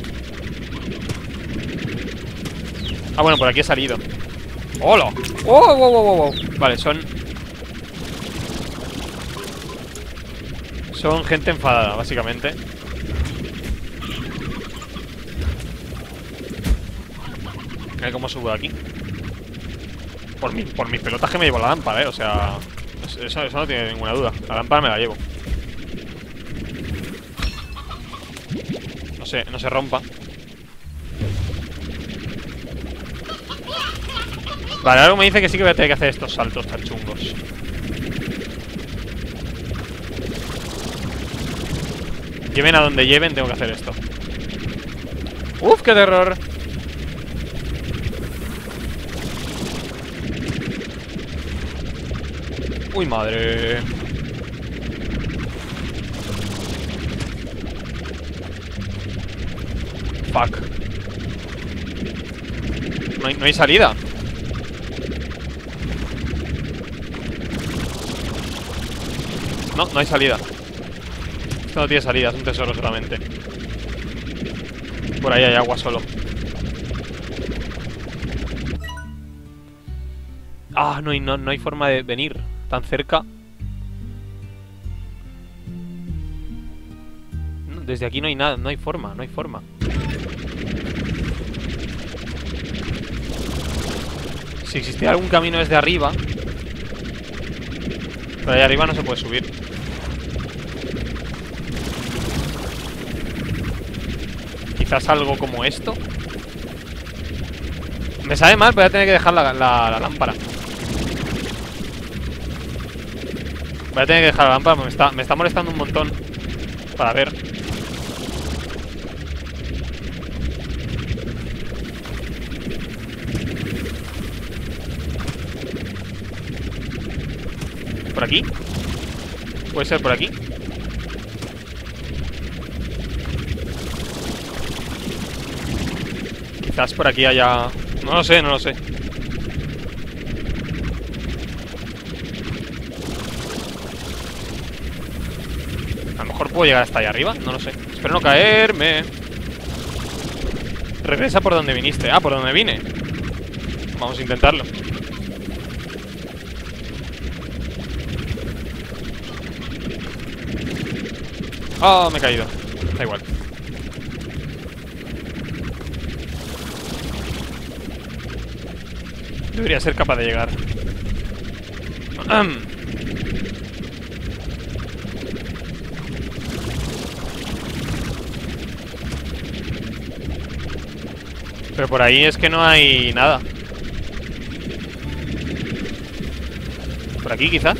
Ah, bueno, por aquí he salido. ¡Hola! ¡Oh, wow! Vale, son gente enfadada, básicamente. A ver cómo subo de aquí. Por mis pelotas que me llevo la lámpara, o sea, eso no tiene ninguna duda. La lámpara me la llevo. No se rompa. Vale, algo me dice que sí que voy a tener que hacer estos saltos tan chungos. Lleven a donde lleven, tengo que hacer esto. ¡Uf, qué terror! ¡Uy, madre! Fuck. No hay salida. No hay salida. Esto no tiene salida, es un tesoro solamente. Por ahí hay agua solo. Ah, no hay forma de venir tan cerca. No, desde aquí no hay nada, no hay forma. Si existiera algún camino desde arriba. Pero ahí arriba no se puede subir. Quizás algo como esto. Me sabe mal, pero voy a tener que dejar la lámpara. Voy a tener que dejar la lámpara porque me está molestando un montón. Para ver. ¿Por aquí? ¿Puede ser por aquí? Quizás por aquí haya... No lo sé. mejor puedo llegar hasta ahí arriba, no lo sé. Espero no caerme. Regresa por donde viniste. Ah, por donde vine. Vamos a intentarlo. Oh, me he caído. Da igual. Debería ser capaz de llegar. Pero por ahí es que no hay nada. Por aquí quizás.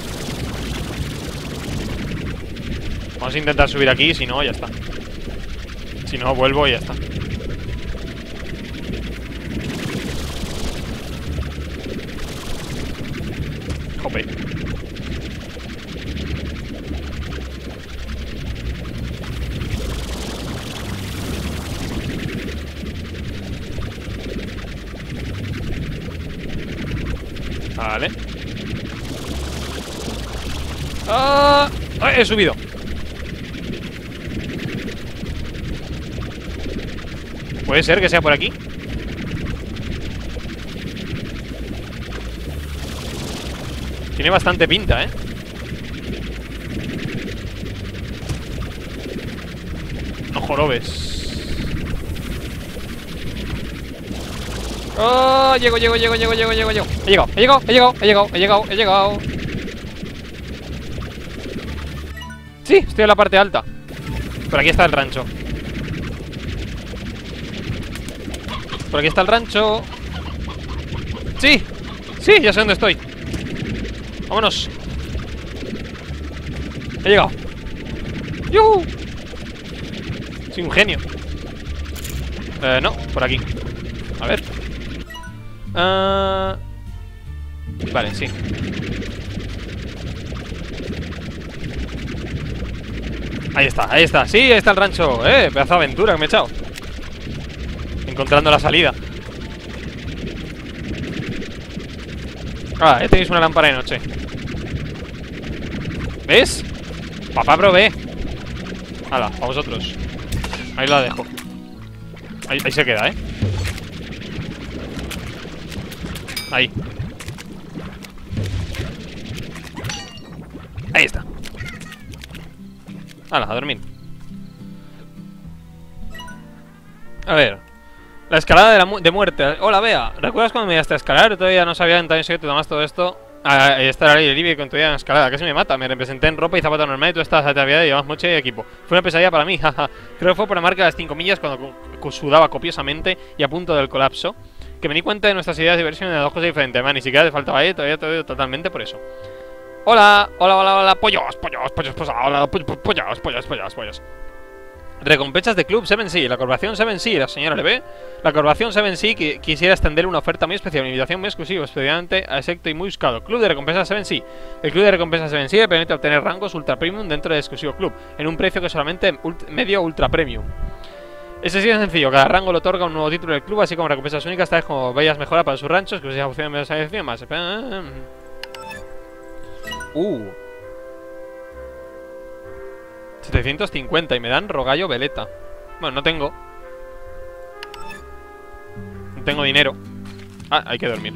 Vamos a intentar subir aquí, si no, ya está. Si no, vuelvo y ya está. Jope. Vale. ¡Ah! He subido. ¿Puede ser que sea por aquí? Tiene bastante pinta, ¿eh? No jorobes. ¡Oh! Llego. He llegado. Sí, estoy en la parte alta. Por aquí está el rancho. Por aquí está el rancho. Sí, ya sé dónde estoy. Vámonos. He llegado. ¡Yuhu! Soy un genio. No, por aquí. A ver. Vale, sí. Ahí está. Sí, ahí está el rancho. Pedazo de aventura que me he echado. Encontrando la salida. Ah, ya tenéis una lámpara de noche. ¿Ves? Papá provee. Hala, a vosotros. Ahí la dejo. Ahí se queda, ¿eh? Ahí. Ahí está. Hala, a dormir. A ver. La escalada de muerte. Hola, Bea. ¿Recuerdas cuando me ibas a escalar? Todavía no sabía en tan serio que te tomas todo esto. Estar al aire libre con tu vida en escalada. Casi me mata. Me representé en ropa y zapato normal y tú estabas ataviada y llevabas mochila y equipo. Fue una pesadilla para mí, jaja. Creo que fue por la marca de las 5 millas cuando sudaba copiosamente y a punto del colapso. Que me di cuenta de nuestras ideas de diversión en dos cosas diferentes. Man, ni siquiera te faltaba ahí. Todavía te odio totalmente por eso. Hola. Pollos. Recompensas de Club 7C. La Corporación 7C, la señora le ve. La Corporación 7C quisiera extender una oferta muy especial, una invitación muy exclusiva, especialmente a secto y muy buscado. Club de Recompensas 7C. El Club de Recompensas 7C le permite obtener rangos Ultra Premium dentro del exclusivo club, en un precio que solamente medio Ultra Premium. Es así de sencillo, cada rango le otorga un nuevo título del club, así como recompensas únicas, tales como bellas mejoras para sus ranchos, que sea función de más. 750 y me dan rogallo veleta. Bueno, no tengo dinero. Ah, hay que dormir.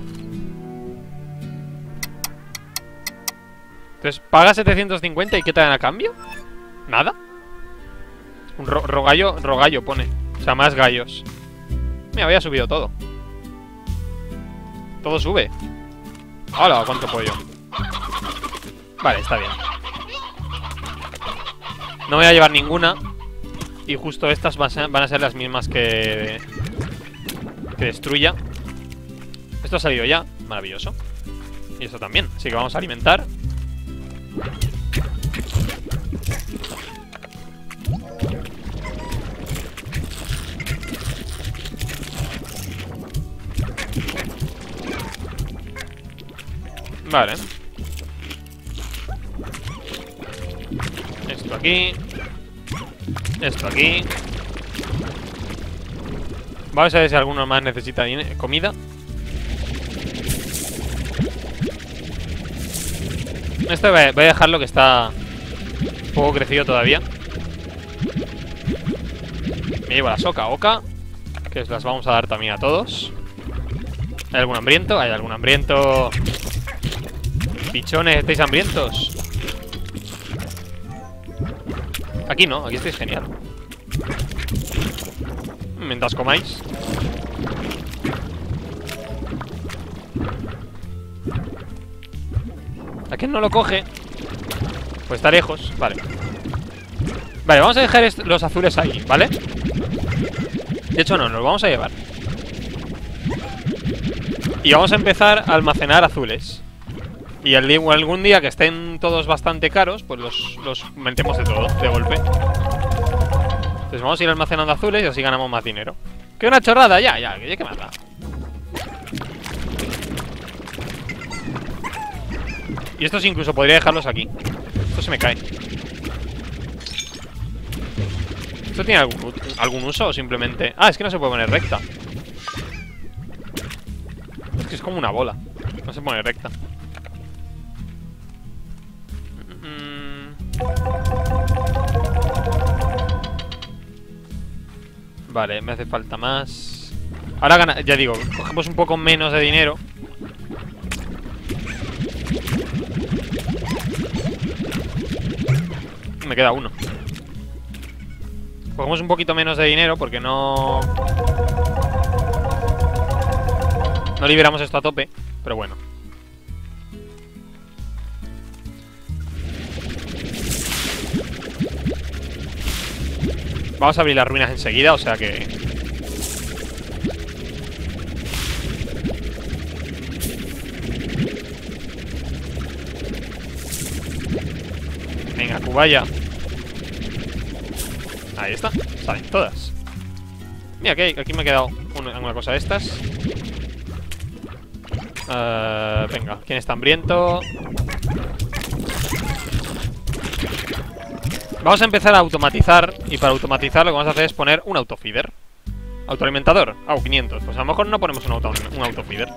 Entonces, paga 750 y ¿qué te dan a cambio? ¿Nada? Un rogallo pone. O sea, más gallos. Me había subido todo. Todo sube. Hola, cuánto pollo. Vale, está bien. No voy a llevar ninguna. Y justo estas van a ser las mismas que destruya. Esto ha salido ya, maravilloso. Y esto también, así que vamos a alimentar. Vale. Esto aquí. Esto aquí. Vamos a ver si alguno más necesita comida. Esto voy a dejarlo que está Poco crecido todavía. Me llevo la soca oca, que las vamos a dar también a todos. ¿Hay algún hambriento? ¿Hay algún hambriento? Pichones, ¿estáis hambrientos? Aquí no, aquí estáis genial. Mientras comáis. ¿A quién no lo coge? Pues está lejos, vale. Vale, vamos a dejar los azules ahí, ¿vale? De hecho no, nos los vamos a llevar. Y vamos a empezar a almacenar azules. Y algún día que estén todos bastante caros, pues los metemos de todo, de golpe. Entonces vamos a ir almacenando azules y así ganamos más dinero. ¡Que una chorrada! Ya, que más da. Y estos incluso podría dejarlos aquí. Esto se me cae. ¿Esto tiene algún uso o simplemente...? Ah, es que no se puede poner recta. Es que es como una bola. No se pone recta. Vale, me hace falta más. Ahora ya digo, cogemos un poco menos de dinero. Me queda uno. Cogemos un poquito menos de dinero porque no liberamos esto a tope. Pero bueno. Vamos a abrir las ruinas enseguida, o sea que... Venga, Cubaya. Ahí está, salen todas. Mira, aquí me ha quedado una cosa de estas. Venga, ¿quién está hambriento? Vamos a empezar a automatizar. Y para automatizar lo que vamos a hacer es poner un autofeeder. Autoalimentador, 500. Pues a lo mejor no ponemos un autofeeder.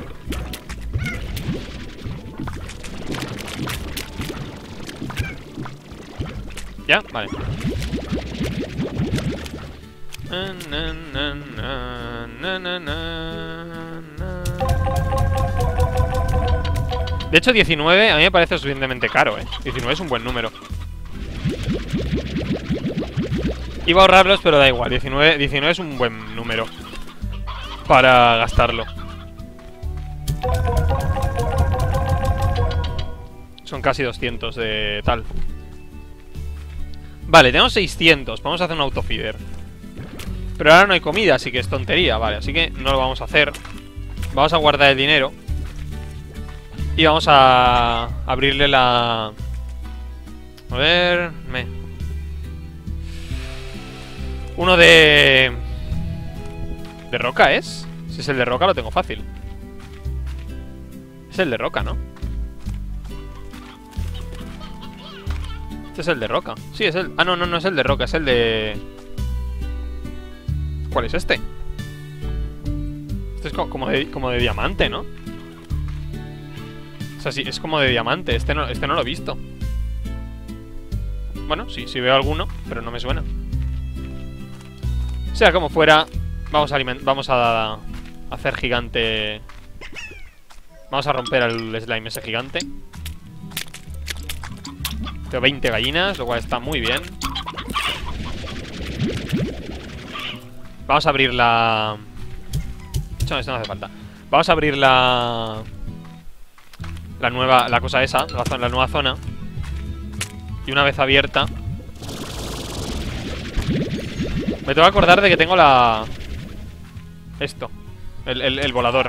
¿Ya? Vale. De hecho 19 a mí me parece suficientemente caro, 19 es un buen número. Iba a ahorrarlos, pero da igual. 19 es un buen número para gastarlo. Son casi 200 de tal. Vale, tenemos 600. Vamos a hacer un autofeeder. Pero ahora no hay comida, así que es tontería. Vale, así que no lo vamos a hacer. Vamos a guardar el dinero. Y vamos a abrirle la... A ver... Uno de roca es. Si es el de roca lo tengo fácil. Es el de roca, ¿no? Este es el de roca. Sí, es el... Ah, no es el de roca, es el de... ¿Cuál es este? Este es como de diamante, ¿no? O sea, sí, es como de diamante. Este no lo he visto. Bueno, sí veo alguno, pero no me suena. Sea como fuera, vamos a hacer gigante. Vamos a romper al slime ese gigante. Tengo 20 gallinas, lo cual está muy bien. Vamos a abrir la... Esto no hace falta. Vamos a abrir la cosa esa, la nueva zona. Y una vez abierta... Me tengo que acordar de que tengo esto. El volador.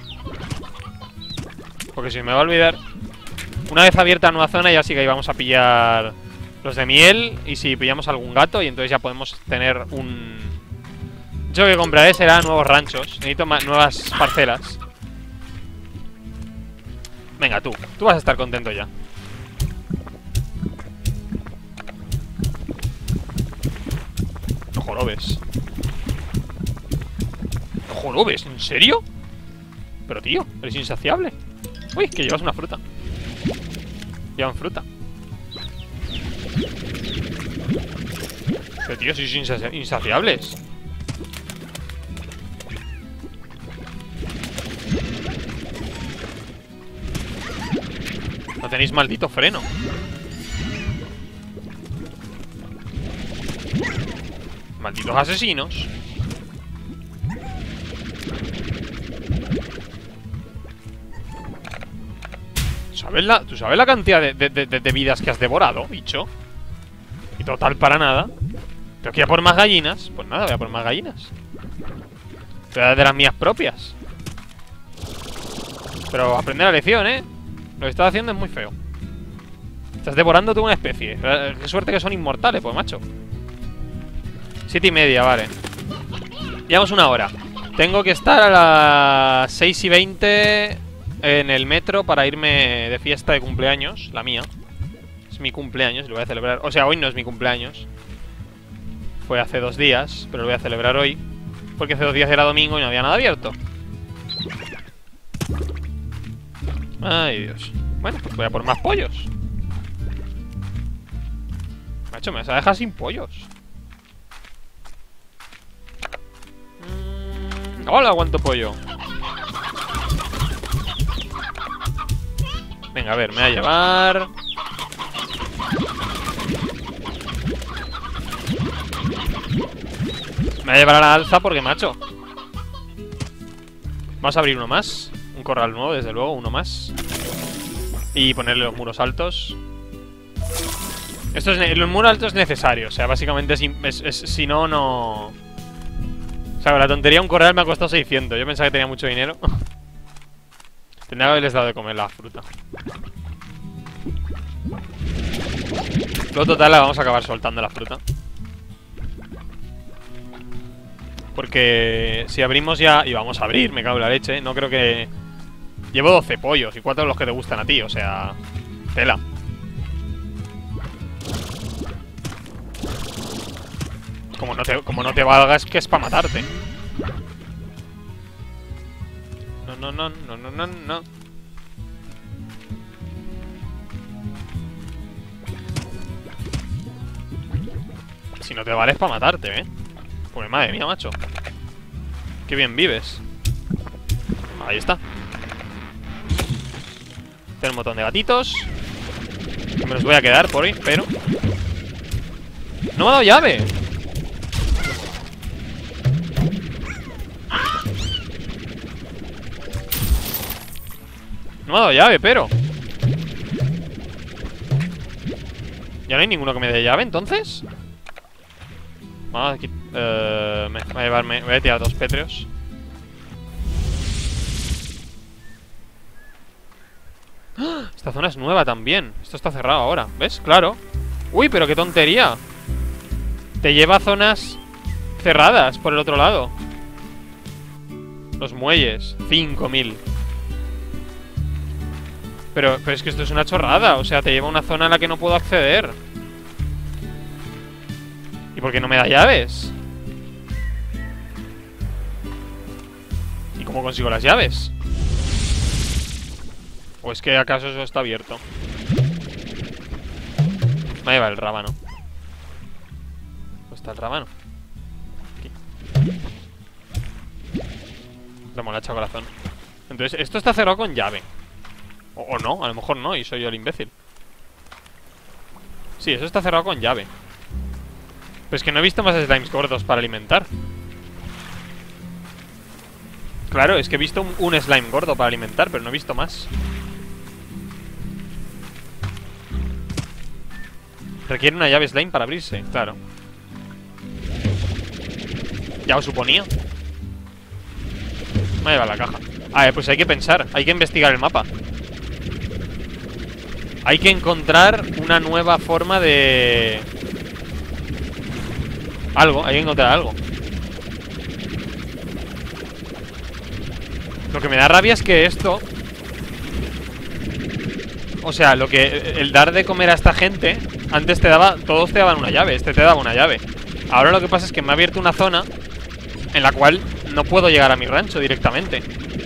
Porque si me va a olvidar. Una vez abierta la nueva zona ya sí que ahí vamos a pillar los de miel. Y si pillamos algún gato y entonces ya podemos tener un... Yo lo que compraré será nuevos ranchos. Necesito nuevas parcelas. Venga, tú vas a estar contento ya. No jorobes. No jorobes, ¿en serio? Pero tío, eres insaciable. Uy, que llevas una fruta. Llevan fruta. Pero tío, sois insaciables. No tenéis maldito freno. Malditos asesinos. ¿Tú sabes la cantidad de vidas que has devorado, bicho? Y total para nada. Tengo que ir a por más gallinas. Pues nada, voy a por más gallinas. Voy a dar de las mías propias. Pero aprende la lección, ¿eh? Lo que estás haciendo es muy feo. Estás devorando toda una especie. Qué suerte que son inmortales, pues, macho. 7:30, vale. Llevamos una hora. Tengo que estar a las 6:20 en el metro para irme de fiesta de cumpleaños. La mía. Es mi cumpleaños, lo voy a celebrar. O sea, hoy no es mi cumpleaños. Fue hace 2 días, pero lo voy a celebrar hoy. Porque hace 2 días era domingo y no había nada abierto. Ay, Dios. Bueno, pues voy a por más pollos. Macho, me vas a dejar sin pollos. Hola, aguanto pollo. Venga, a ver, me voy a llevar. Me voy a llevar a la alza porque, macho. Vamos a abrir uno más. Un corral nuevo, desde luego, uno más. Y ponerle los muros altos. Los muros altos es necesario. O sea, básicamente si no, no... O sea, la tontería, un corral me ha costado 600. Yo pensaba que tenía mucho dinero. Tendría que haberles dado de comer la fruta. Luego, total, la vamos a acabar soltando la fruta. Porque si abrimos ya... Y vamos a abrir, me cago en la leche. No creo que... Llevo 12 pollos y 4 de los que te gustan a ti. O sea... Tela. Como no te valga, es que es para matarte. No. Si no te vale es para matarte, ¿eh? Pues madre mía, macho. Qué bien vives. Ahí está. Tengo un montón de gatitos que me los voy a quedar por ahí, pero... ¡No me ha dado llave! No me ha dado llave, pero... ¿Ya no hay ninguno que me dé llave, entonces? Vamos aquí... me voy a tirar 2 pétreos. ¡Ah! Esta zona es nueva también. Esto está cerrado ahora, ¿ves? Claro. Uy, pero qué tontería. Te lleva a zonas cerradas por el otro lado. Los muelles, 5000. Pero es que esto es una chorrada. O sea, te lleva a una zona a la que no puedo acceder. ¿Y por qué no me da llaves? ¿Y cómo consigo las llaves? ¿O es que acaso eso está abierto? Me va a llevar el rábano. ¿Dónde está el rábano? Aquí. Remolacha corazón. Entonces, esto está cerrado con llave. O no, a lo mejor no, y soy yo el imbécil. Sí, eso está cerrado con llave. Pero es que no he visto más slimes gordos para alimentar. Claro, es que he visto un slime gordo para alimentar, pero no he visto más. Requiere una llave slime para abrirse, claro. Ya os suponía. Me ha llevado la caja. Ah, pues hay que pensar, hay que investigar el mapa. Hay que encontrar una nueva forma de... Algo, hay que encontrar algo. Lo que me da rabia es que esto... O sea, el dar de comer a esta gente... Antes te daba... Todos te daban una llave, este te daba una llave. Ahora lo que pasa es que me ha abierto una zona en la cual no puedo llegar a mi rancho directamente.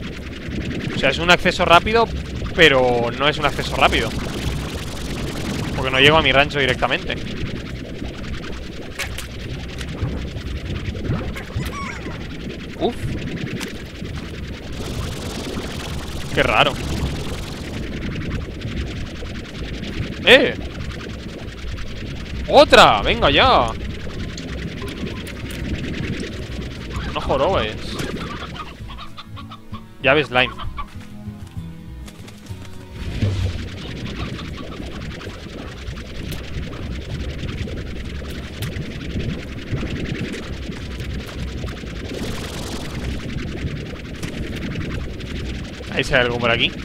O sea, es un acceso rápido, pero no es un acceso rápido. Porque no llego a mi rancho directamente. Uf. Qué raro. ¡Otra! ¡Venga ya! No jorobes. Llave slime. Ahí se hay algo por aquí.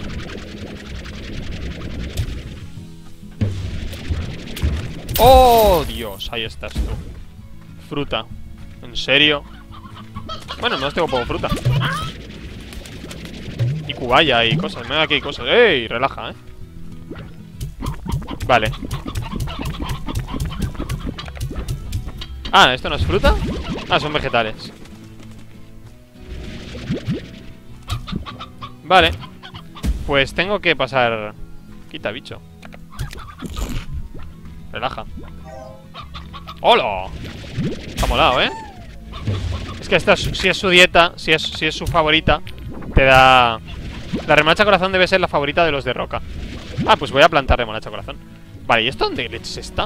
¡Oh, Dios! Ahí estás tú. Fruta. ¿En serio? Bueno, no tengo poco fruta. Y cubaya y cosas. Mira, aquí hay cosas. ¡Ey! Relaja, ¿eh? Vale. Ah, ¿esto no es fruta? Ah, son vegetales. Vale. Pues tengo que pasar... Quita, bicho. Relaja. ¡Hola! Está molado, ¿eh? Es que esta, si es su dieta, si es su favorita, te da... La remolacha corazón debe ser la favorita de los de roca. Ah, pues voy a plantar remolacha corazón. Vale, ¿y esto dónde leches está?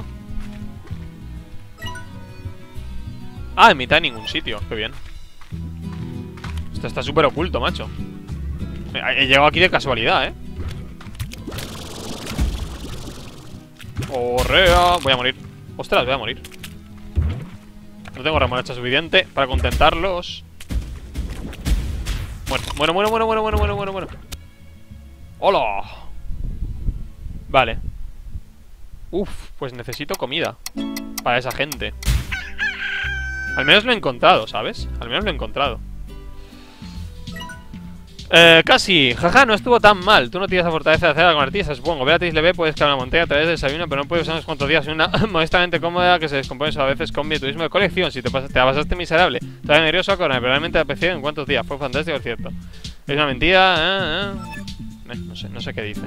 Ah, en mitad de ningún sitio. Qué bien. Esto está súper oculto, macho. He llegado aquí de casualidad, ¿eh? ¡Correa! Voy a morir. ¡Ostras! Voy a morir. No tengo remolacha suficiente para contentarlos. Bueno. ¡Hola! Vale. Uf, pues necesito comida para esa gente. Al menos lo he encontrado, ¿sabes? Al menos lo he encontrado. Casi, jaja, no estuvo tan mal. Tú no tienes la fortaleza de hacer algo artista, supongo. Beatriz le ve, puedes escalar una montaña a través del desayuno, pero no puedes usar unos cuantos días en una modestamente cómoda que se descompone a veces con mi turismo de colección. Si te la pasaste miserable, estaba nervioso con él, pero realmente aprecié en cuántos días. Fue fantástico, es cierto. Es una mentira. No sé qué dice.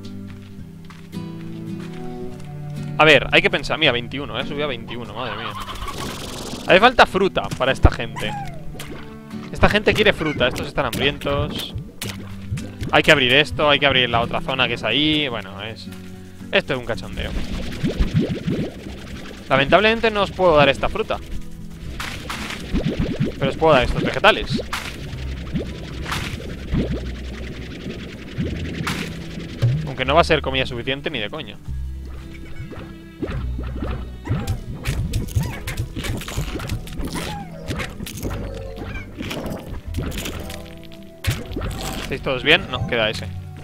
A ver, hay que pensar. Mira, 21, subido a 21, madre mía. Hace falta fruta para esta gente. Esta gente quiere fruta, estos están hambrientos. Hay que abrir esto, hay que abrir la otra zona que es ahí. Bueno, esto es un cachondeo. Lamentablemente no os puedo dar esta fruta, pero os puedo dar estos vegetales. Aunque no va a ser comida suficiente ni de coña. ¿Estáis todos bien? No, queda ese.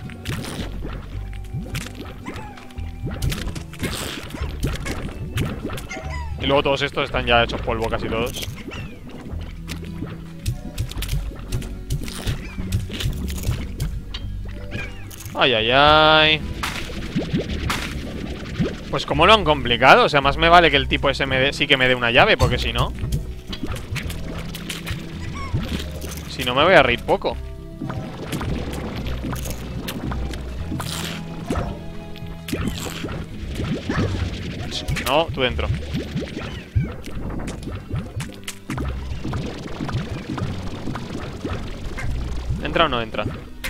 Y luego todos estos están ya hechos polvo, casi todos. Ay. Pues como lo han complicado. O sea, más me vale que el tipo ese sí que me dé una llave, porque si no... Si no me voy a reír poco. No, tú dentro. ¿Entra o no entra?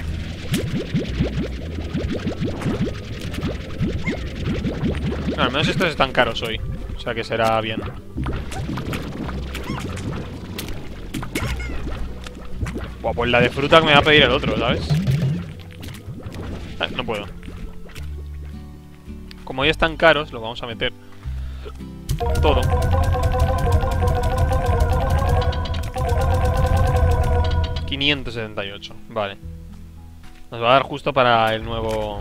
No, al menos estos están caros hoy. O sea que será bien. Buah, pues la de fruta que me va a pedir el otro, ¿sabes? No puedo. Como hoy están caros, lo vamos a meter todo. $578, vale. Nos va a dar justo para el nuevo...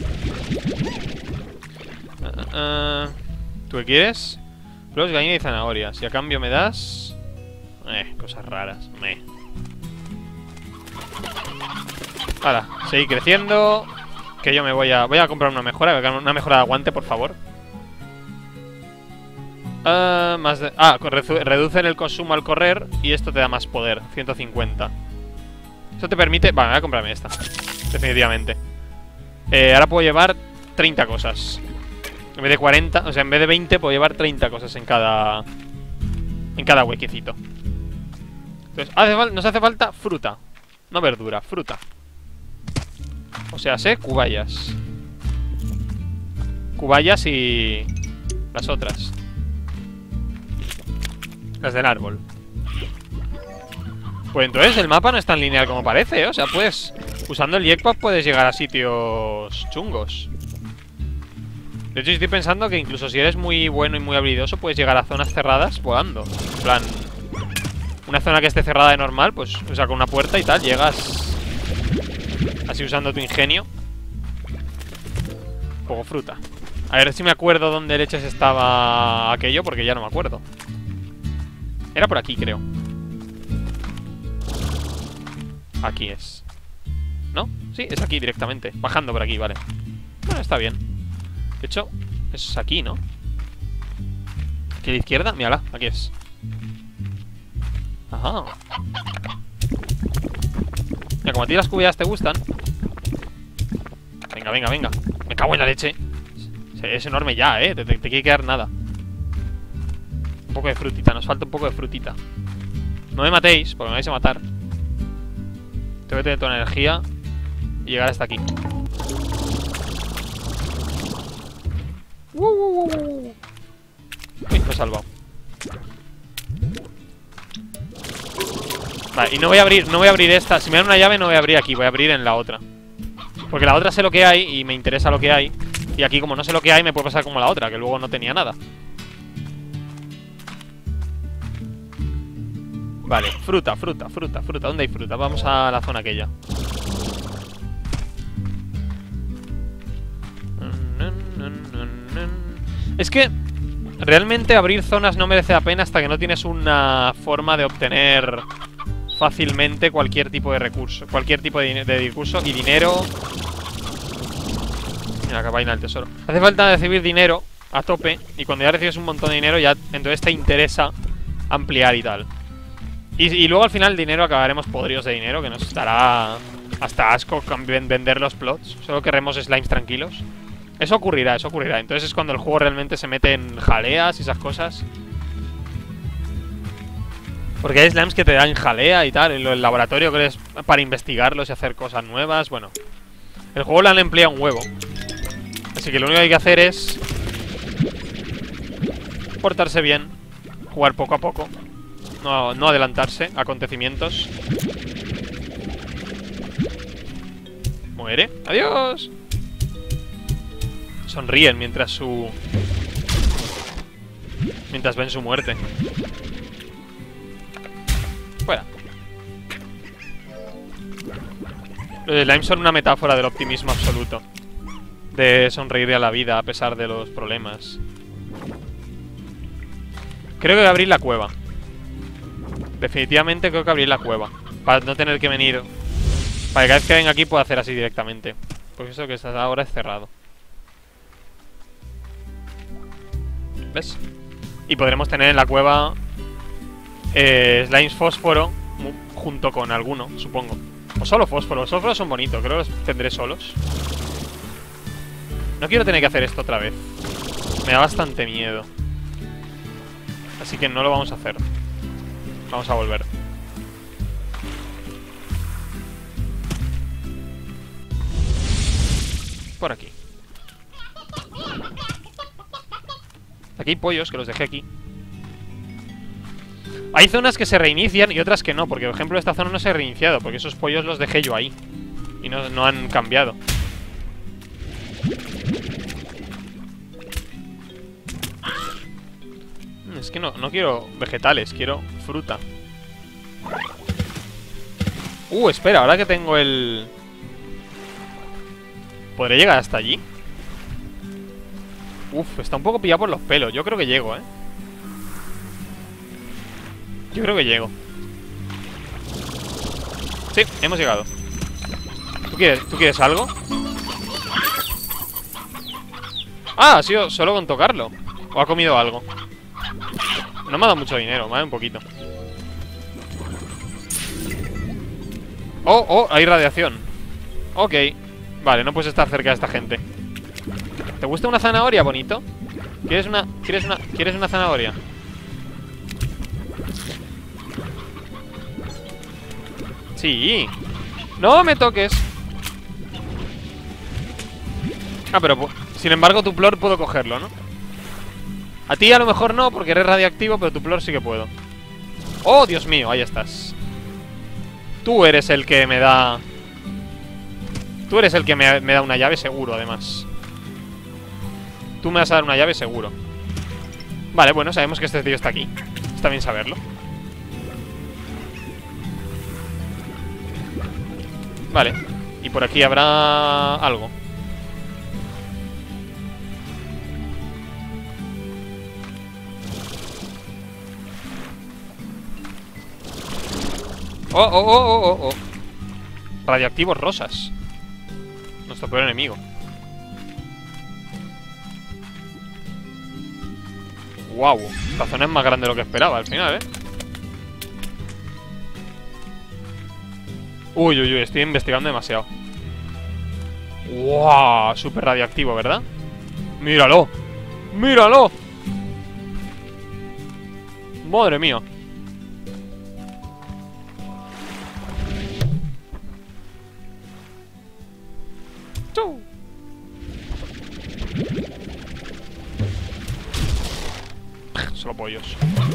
¿Tú qué quieres? Plus gallina y zanahorias. Y a cambio me das... cosas raras. Ahora, seguir creciendo. Que yo me voy a comprar una mejora. Una mejora de aguante, por favor. Reducen el consumo al correr. Y esto te da más poder, 150. Esto te permite... Vale, voy a comprarme esta. Definitivamente. Ahora puedo llevar 30 cosas. En vez de 40, o sea, en vez de 20 puedo llevar 30 cosas en cada huequecito. Entonces, nos hace falta fruta. No verdura, fruta. O sea, cubayas. Cubayas y las otras. Las del árbol. Pues entonces el mapa no es tan lineal como parece, ¿eh? O sea, pues usando el jetpack puedes llegar a sitios chungos. De hecho, estoy pensando que incluso si eres muy bueno y muy habilidoso, puedes llegar a zonas cerradas volando. En plan, una zona que esté cerrada de normal, pues, o sea, con una puerta y tal, llegas así usando tu ingenio. Juego fruta. A ver si me acuerdo dónde leches estaba aquello, porque ya no me acuerdo. Era por aquí, creo. Aquí es. ¿No? Sí, es aquí directamente. Bajando por aquí, vale. Bueno, está bien. De hecho, es aquí, ¿no? Aquí a la izquierda, mírala, aquí es. Ajá. Mira, como a ti las cubillas te gustan. Venga, venga, venga. Me cago en la leche. Es enorme ya, te quiere quedar nada. Un poco de frutita, nos falta un poco de frutita. No me matéis, porque me vais a matar. Tengo que tener toda la energía y llegar hasta aquí. Uy, lo he salvado. Vale, y no voy a abrir esta. Si me dan una llave no voy a abrir aquí, voy a abrir en la otra. Porque la otra sé lo que hay y me interesa lo que hay. Y aquí como no sé lo que hay me puede pasar como la otra, que luego no tenía nada. Vale, fruta. ¿Dónde hay fruta? Vamos a la zona aquella. Es que realmente abrir zonas no merece la pena hasta que no tienes una forma de obtener fácilmente cualquier tipo de recurso. Cualquier tipo de recurso y dinero. Mira, que vaina del tesoro. Hace falta recibir dinero a tope. Y cuando ya recibes un montón de dinero, ya entonces te interesa ampliar y tal. Y luego al final el dinero acabaremos podridos de dinero, que nos dará hasta asco vender los plots. Solo queremos slimes tranquilos. Eso ocurrirá. Entonces es cuando el juego realmente se mete en jaleas y esas cosas. Porque hay slimes que te dan jalea y tal. El laboratorio que es para investigarlos y hacer cosas nuevas. Bueno, el juego lo han empleado un huevo. Así que lo único que hay que hacer es portarse bien, jugar poco a poco, no adelantarse a acontecimientos. Muere. ¡Adiós! Sonríen mientras ven su muerte. Fuera. Los slimes son una metáfora del optimismo absoluto. De sonreír a la vida a pesar de los problemas. Creo que voy a abrir la cueva. Definitivamente creo que abrir la cueva. Para no tener que venir. Para que cada vez que venga aquí pueda hacer así directamente. Porque eso que está ahora es cerrado. ¿Ves? Y podremos tener en la cueva slimes fósforo junto con alguno, supongo. O solo fósforo. Los fósforos son bonitos, creo que los tendré solos. No quiero tener que hacer esto otra vez. Me da bastante miedo. Así que no lo vamos a hacer. Vamos a volver. Por aquí. Aquí hay pollos que los dejé aquí. Hay zonas que se reinician y otras que no. Porque por ejemplo esta zona no se ha reiniciado, porque esos pollos los dejé yo ahí. Y no han cambiado. Es que no quiero vegetales, quiero fruta. Espera, ahora que tengo el... ¿Podré llegar hasta allí? Está un poco pillado por los pelos. Yo creo que llego, Yo creo que llego. Sí, hemos llegado. ¿Tú quieres algo? Ah, ha sido solo con tocarlo. ¿O ha comido algo? No me ha dado mucho dinero, me ha dado un poquito. Hay radiación. Ok. Vale, no puedes estar cerca de esta gente. ¿Te gusta una zanahoria, bonito? ¿Quieres una zanahoria? Sí. No me toques. Ah, pero sin embargo tu plor puedo cogerlo, ¿no? A ti a lo mejor no, porque eres radioactivo, pero tu plor sí que puedo. ¡Oh, Dios mío! Ahí estás. Tú eres el que me da... Tú eres el que me da una llave seguro, además. Tú me vas a dar una llave seguro. Vale, bueno, sabemos que este tío está aquí. Está bien saberlo. Vale. Y por aquí habrá algo. Oh, oh, oh, oh, oh, oh. Radioactivos rosas. Nuestro peor enemigo. Wow, esta zona es más grande de lo que esperaba al final, ¿eh? Uy, uy, uy, estoy investigando demasiado. Wow, súper radioactivo, ¿verdad? ¡Míralo! ¡Míralo! Madre mía. ¡Chau! Solo pollos.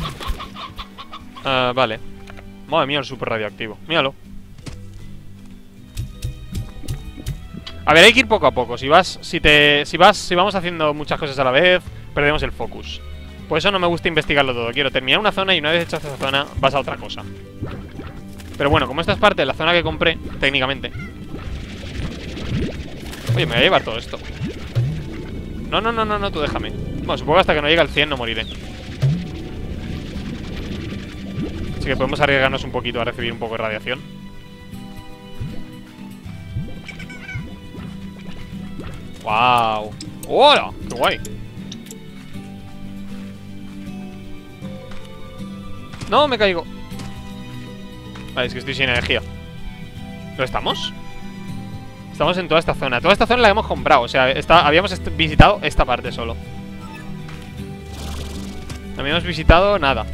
Vale. Madre mía, el super radioactivo. Míralo. A ver, hay que ir poco a poco. Si vamos haciendo muchas cosas a la vez, perdemos el focus. Por eso no me gusta investigarlo todo. Quiero terminar una zona y una vez hecha esta zona vas a otra cosa. Pero bueno, como esta es parte de la zona que compré, técnicamente. Oye, me voy a llevar todo esto. No, no, no, no, no, tú déjame. Bueno, supongo que hasta que no llegue al 100 no moriré. Así que podemos arriesgarnos un poquito a recibir un poco de radiación. ¡Wow! ¡Hola! ¡Qué guay! ¡No, me caigo! Vale, es que estoy sin energía. ¿Dónde estamos? Estamos en toda esta zona. Toda esta zona la hemos comprado. O sea, habíamos visitado esta parte solo. No habíamos visitado nada.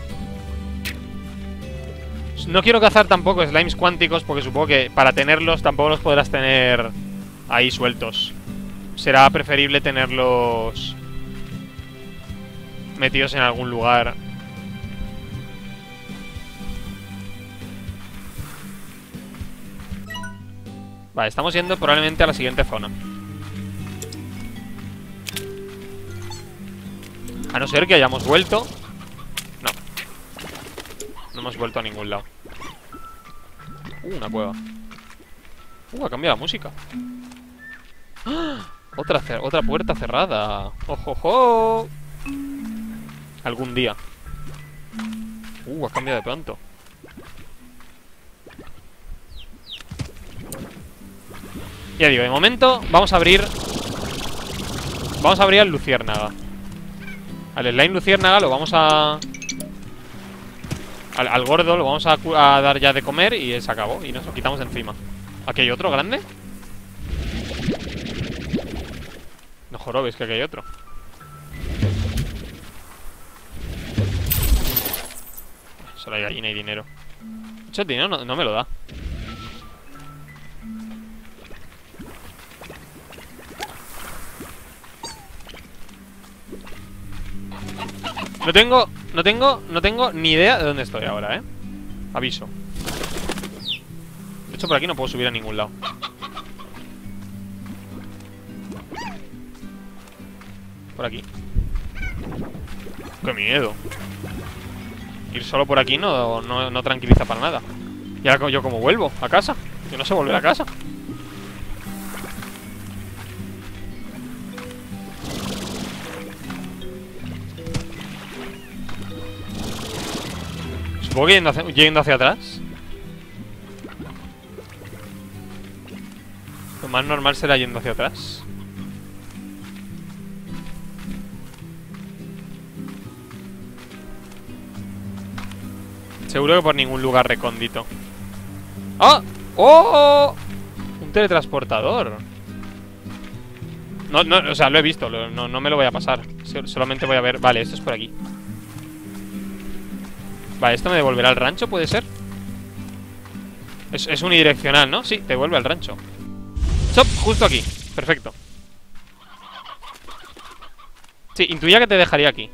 No quiero cazar tampoco slimes cuánticos, porque supongo que para tenerlos tampoco los podrás tener ahí sueltos. Será preferible tenerlos metidos en algún lugar. Vale, estamos yendo probablemente a la siguiente zona. A no ser que hayamos vuelto. No. No hemos vuelto a ningún lado. Una cueva. Ha cambiado la música. ¡Ah! Otra puerta cerrada. ¡Ojojo! Algún día. Ha cambiado de pronto. Ya digo, de momento vamos a abrir. Vamos a abrir al luciérnaga. Al slime luciérnaga lo vamos a... Al gordo lo vamos a dar ya de comer y se acabó. Y nos lo quitamos de encima. ¿Aquí hay otro grande? No jorobes, que aquí hay otro. Solo hay gallina y dinero. Mucho dinero no me lo da. No tengo ni idea de dónde estoy ahora, Aviso. De hecho, por aquí no puedo subir a ningún lado. Por aquí. ¡Qué miedo! Ir solo por aquí no tranquiliza para nada. ¿Y ahora yo cómo vuelvo? ¿A casa? Yo no sé volver a casa. Supongo que yendo hacia atrás. Lo más normal será yendo hacia atrás. Seguro que por ningún lugar recóndito. ¡Ah! ¡Oh! Un teletransportador. No, no, o sea, lo he visto, no me lo voy a pasar. Solamente voy a ver. Vale, esto es por aquí. Vale, esto me devolverá al rancho, ¿puede ser? Es unidireccional, ¿no? Sí, te devuelve al rancho. Chop, justo aquí, perfecto. Sí, intuía que te dejaría aquí.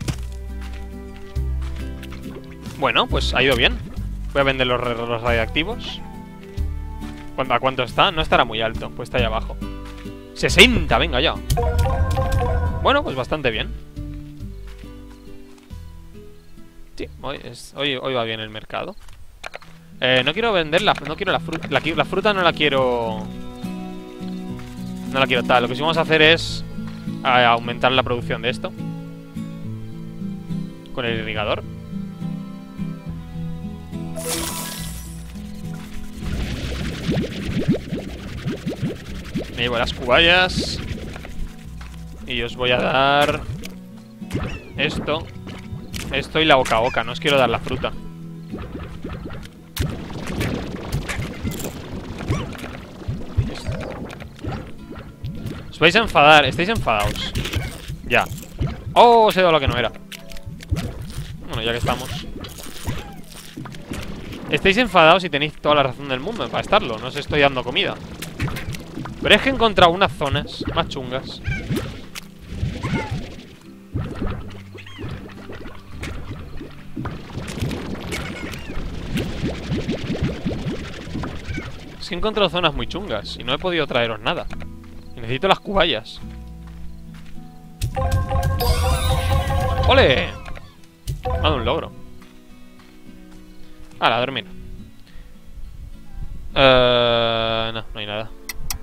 Bueno, pues ha ido bien. Voy a vender los radiactivos. ¿A cuánto está? No estará muy alto, pues está ahí abajo. 60, venga ya. Bueno, pues bastante bien. Sí, hoy va bien el mercado. No quiero venderla, no quiero la fruta. La fruta no la quiero. No la quiero tal. Lo que sí vamos a hacer es aumentar la producción de esto con el irrigador. Me llevo las cubayas. Y os voy a dar esto y la boca a boca. No os quiero dar la fruta. Os vais a enfadar. Estáis enfadados. Ya. Oh, os he dado lo que no era. Bueno, ya que estamos. Estáis enfadados y tenéis toda la razón del mundo para estarlo. No os estoy dando comida. Pero es que he encontrado unas zonas más chungas. Es que he encontrado zonas muy chungas y no he podido traeros nada. Y necesito las cubayas. ¡Ole! Me ha dado un logro. A dormir. No hay nada.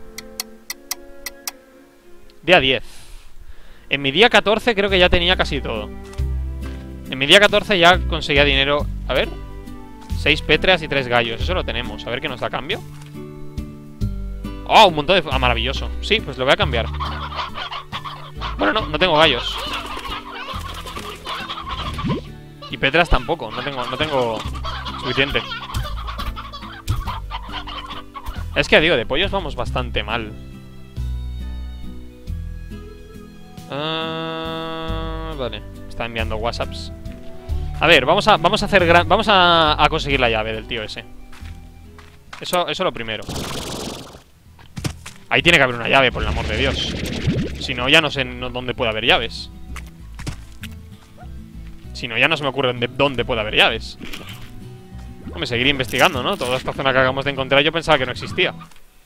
Día 10. En mi día 14 creo que ya tenía casi todo. En mi día 14 ya conseguía dinero. A ver. 6 pétreas y 3 gallos. Eso lo tenemos. A ver qué nos da a cambio. Oh, un montón de... Ah, maravilloso. Sí, pues lo voy a cambiar. Bueno, no tengo gallos. Y pétreas tampoco. No tengo suficiente. Es que, digo, de pollos vamos bastante mal. Vale, está enviando whatsapps. A ver, vamos a conseguir la llave del tío ese. Eso lo primero. Ahí tiene que haber una llave, por el amor de Dios. Si no, ya no sé dónde puede haber llaves. Si no, ya no se me ocurre dónde puede haber llaves. Hombre, seguir investigando, ¿no? Toda esta zona que acabamos de encontrar yo pensaba que no existía.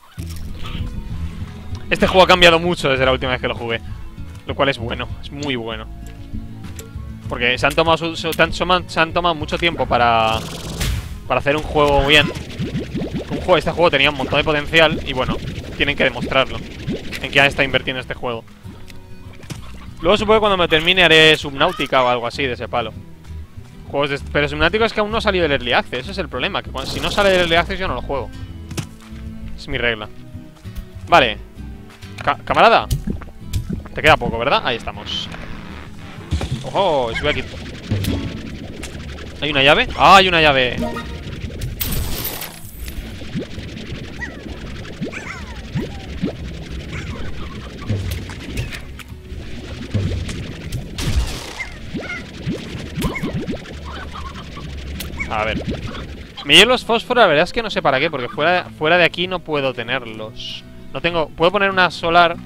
Este juego ha cambiado mucho desde la última vez que lo jugué. Lo cual es bueno, es muy bueno. Porque se han tomado mucho tiempo para hacer un juego bien. Este juego tenía un montón de potencial. Y bueno, tienen que demostrarlo. En qué han estado invirtiendo este juego. Luego supongo que cuando me termine haré Subnautica o algo así de ese palo. Pero Subnautica es que aún no ha salido del Early Access. Ese es el problema, que si no sale del Early Access yo no lo juego. Es mi regla. Vale. Camarada, te queda poco, ¿verdad? Ahí estamos. ¡Ojo! Sube aquí. ¿Hay una llave? ¡Ah, hay una llave! A ver. Me llevo los fósforos, la verdad es que no sé para qué. Porque fuera de aquí no puedo tenerlos. No tengo... Puedo poner una solar.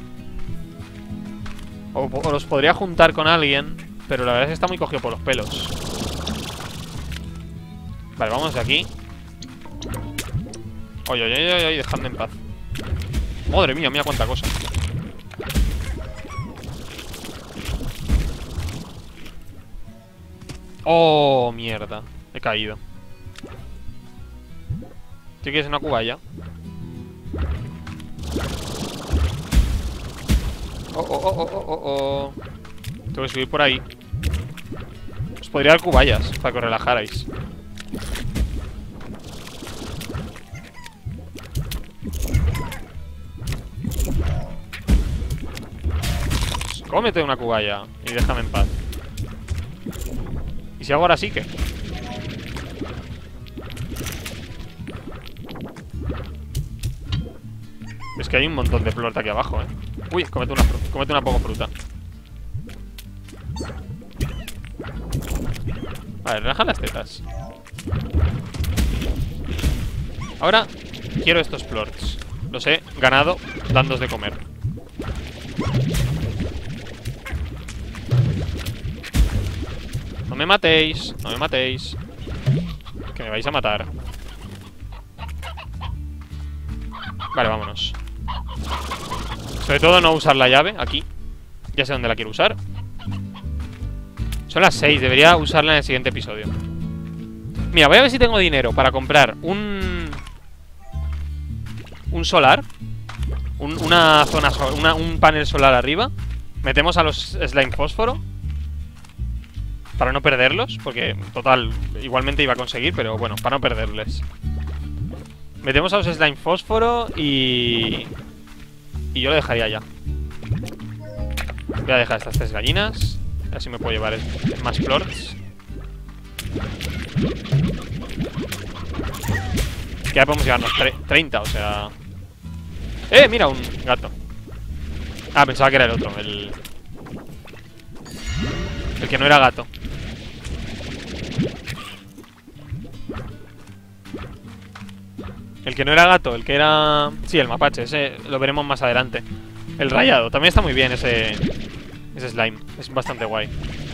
O los podría juntar con alguien. Pero la verdad es que está muy cogido por los pelos. Vale, vamos de aquí. Oye, dejadme en paz. Madre mía, mira cuánta cosa. Oh, mierda. He caído. ¿Qué quieres? Una cubaya. Oh. Tengo que subir por ahí. Os podría dar cubayas para que os relajarais. Cómete una cubaya y déjame en paz. ¿Y si hago ahora sí que? Es que hay un montón de flor aquí abajo, Uy, comete una poco fruta. Vale, relaja las tetas. Ahora quiero estos plorts. Los he ganado dándos de comer. No me matéis, no me matéis. Que me vais a matar. Vale, vámonos. Sobre todo no usar la llave aquí. Ya sé dónde la quiero usar. Son las 6, debería usarla en el siguiente episodio. Mira, voy a ver si tengo dinero para comprar un solar. Una zona, un panel solar arriba. Metemos a los slime fósforo para no perderlos, porque total, igualmente iba a conseguir, pero bueno, para no perderles. Metemos a los slime fósforo y yo lo dejaría ya. Voy a dejar estas 3 gallinas. Así me puedo llevar más plorts. Que ya podemos llevarnos 30, o sea... mira, un gato. Ah, pensaba que era el otro, el que no era gato. El que no era gato, el que era... Sí, el mapache, ese lo veremos más adelante. El rayado, también está muy bien ese slime, es bastante guay.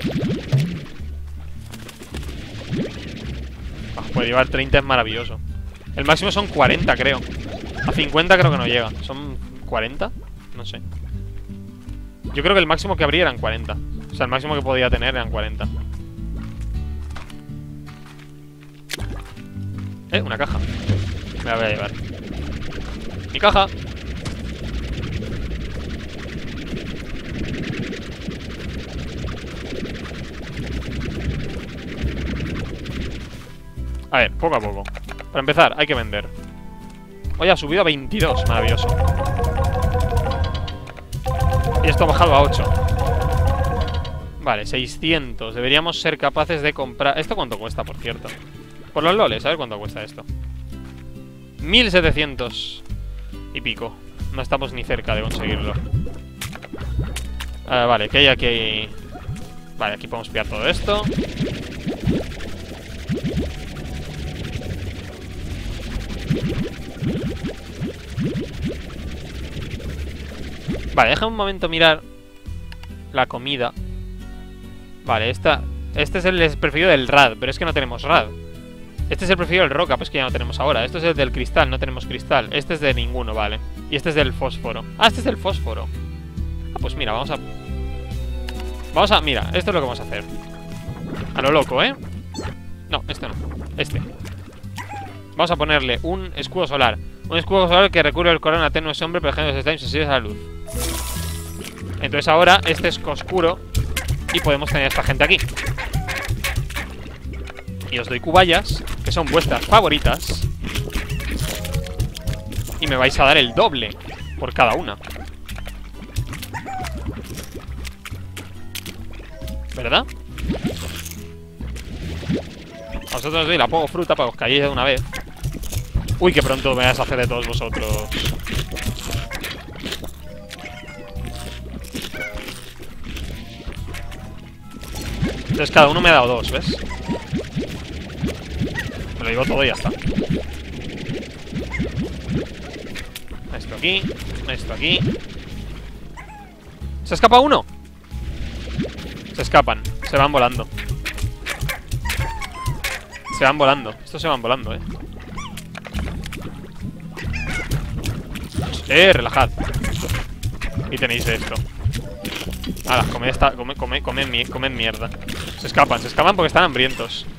Puede llevar 30, es maravilloso. El máximo son 40, creo. A 50 creo que no llega. ¿Son 40? No sé. Yo creo que el máximo que habría eran 40. O sea, el máximo que podía tener eran 40. Una caja. Me la voy a llevar. ¡Mi caja! A ver, poco a poco. Para empezar, hay que vender. Hoy ha subido a 22, maravilloso. Y esto ha bajado a 8. Vale, 600. Deberíamos ser capaces de comprar... ¿Esto cuánto cuesta, por cierto? Por los loles, a ver cuánto cuesta esto. 1700 y pico. No estamos ni cerca de conseguirlo. Vale, ¿qué hay aquí? Vale, aquí podemos pillar todo esto. Vale, deja un momento mirar la comida. Vale, este es el preferido del rad, pero es que no tenemos rad. Este es el preferido del roca, pues que ya no tenemos ahora. Este es el del cristal, no tenemos cristal. Este es de ninguno, vale. Y este es del fósforo. Ah, este es del fósforo. Ah, pues mira, vamos a... Mira, esto es lo que vamos a hacer. A lo loco, ¿eh? No, este no, este. Vamos a ponerle un escudo solar. Un escudo solar que recubre el corona tenue sombra, protegiendo los slimes sensibles a la luz. Entonces ahora este es oscuro y podemos tener a esta gente aquí. Y os doy cubayas, que son vuestras favoritas. Y me vais a dar el doble por cada una. ¿Verdad? A vosotros os doy la poco fruta para que os calléis de una vez. Uy, que pronto me vas a hacer de todos vosotros. Entonces cada uno me ha dado 2, ¿ves? Me lo digo todo y ya está. Esto aquí, esto aquí. ¿Se escapa uno? Se escapan, se van volando. Se van volando, estos se van volando, relajad. Y tenéis esto. Hala, comed mierda. Se escapan porque están hambrientos.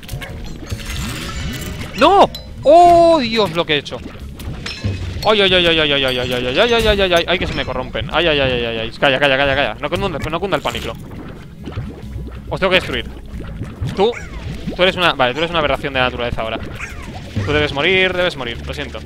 ¡No! ¡Oh, Dios, lo que he hecho! ¡Ay, ay, ay, ay, ay, ay, ay, ay, ay, ay, ay, ay, ay, ay! ¡Ay, que se me corrompen! ¡Ay, ay, ay, ay, ay! Calla, calla, calla, calla. No cunda el pánico. Os tengo que destruir. Tú eres una... Vale, tú eres una aberración de la naturaleza ahora. Tú debes morir, lo siento.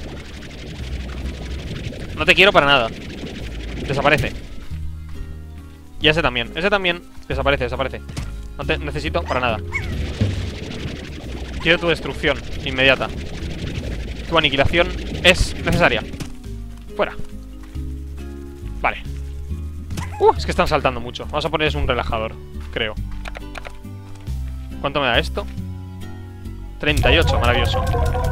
No te quiero para nada. Desaparece. Y ese también, desaparece. No te necesito para nada. Quiero tu destrucción inmediata. Tu aniquilación es necesaria. Fuera. Vale. Es que están saltando mucho. Vamos a ponerles un relajador, creo. ¿Cuánto me da esto? 38, maravilloso.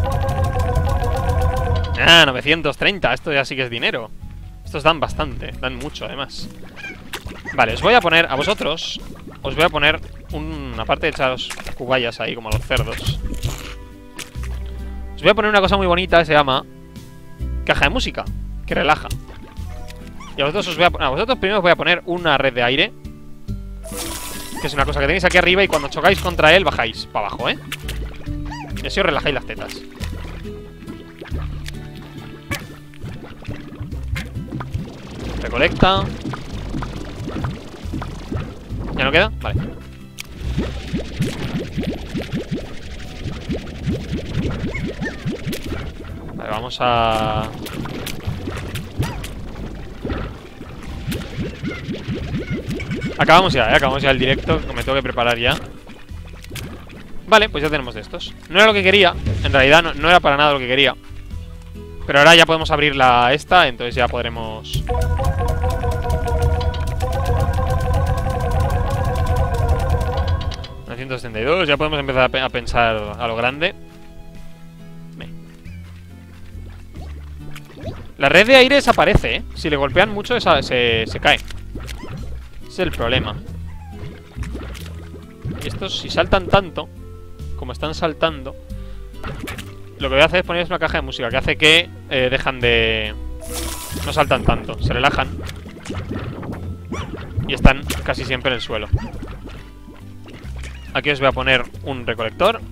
Ah, 930. Esto ya sí que es dinero. Estos dan bastante, dan mucho además. Vale, os voy a poner a vosotros. Os voy a poner aparte de echaros cubayas ahí como los cerdos. Os voy a poner una cosa muy bonita que se llama caja de música, que relaja. Y a vosotros primero os voy a poner una red de aire, que es una cosa que tenéis aquí arriba. Y cuando chocáis contra él bajáis para abajo, ¿eh? Y así os relajáis las tetas. Recolecta. ¿Ya no queda? Vale. Vale, vamos a... Acabamos ya el directo, que me tengo que preparar ya. Vale, pues ya tenemos de estos. No era lo que quería, en realidad no era para nada lo que quería. Pero ahora ya podemos abrir esta, entonces ya podremos... ya podemos empezar a pensar a lo grande. La red de aire desaparece, ¿eh? Si le golpean mucho se cae. Ese es el problema. Y estos, si saltan tanto como están saltando, lo que voy a hacer es ponerles una caja de música que hace que dejan de... No saltan tanto, se relajan y están casi siempre en el suelo. Aquí os voy a poner un recolector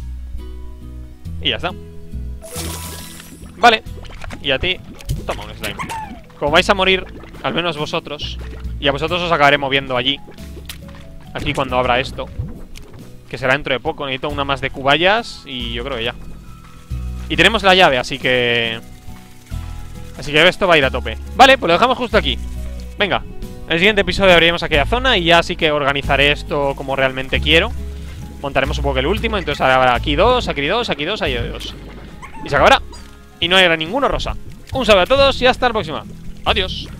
y ya está. Vale. Y a ti, toma un slime. Como vais a morir, al menos vosotros, y a vosotros os acabaré moviendo allí, aquí cuando abra esto, que será dentro de poco. Necesito una más de cubayas y yo creo que ya. Y tenemos la llave, así que esto va a ir a tope. Vale, pues lo dejamos justo aquí. Venga, en el siguiente episodio abriremos aquella zona y ya sí que organizaré esto como realmente quiero. Montaremos un poco el último, entonces habrá aquí dos, aquí dos, aquí dos, ahí dos. Y se acabará. Y no habrá ninguno rosa. Un saludo a todos y hasta la próxima. Adiós.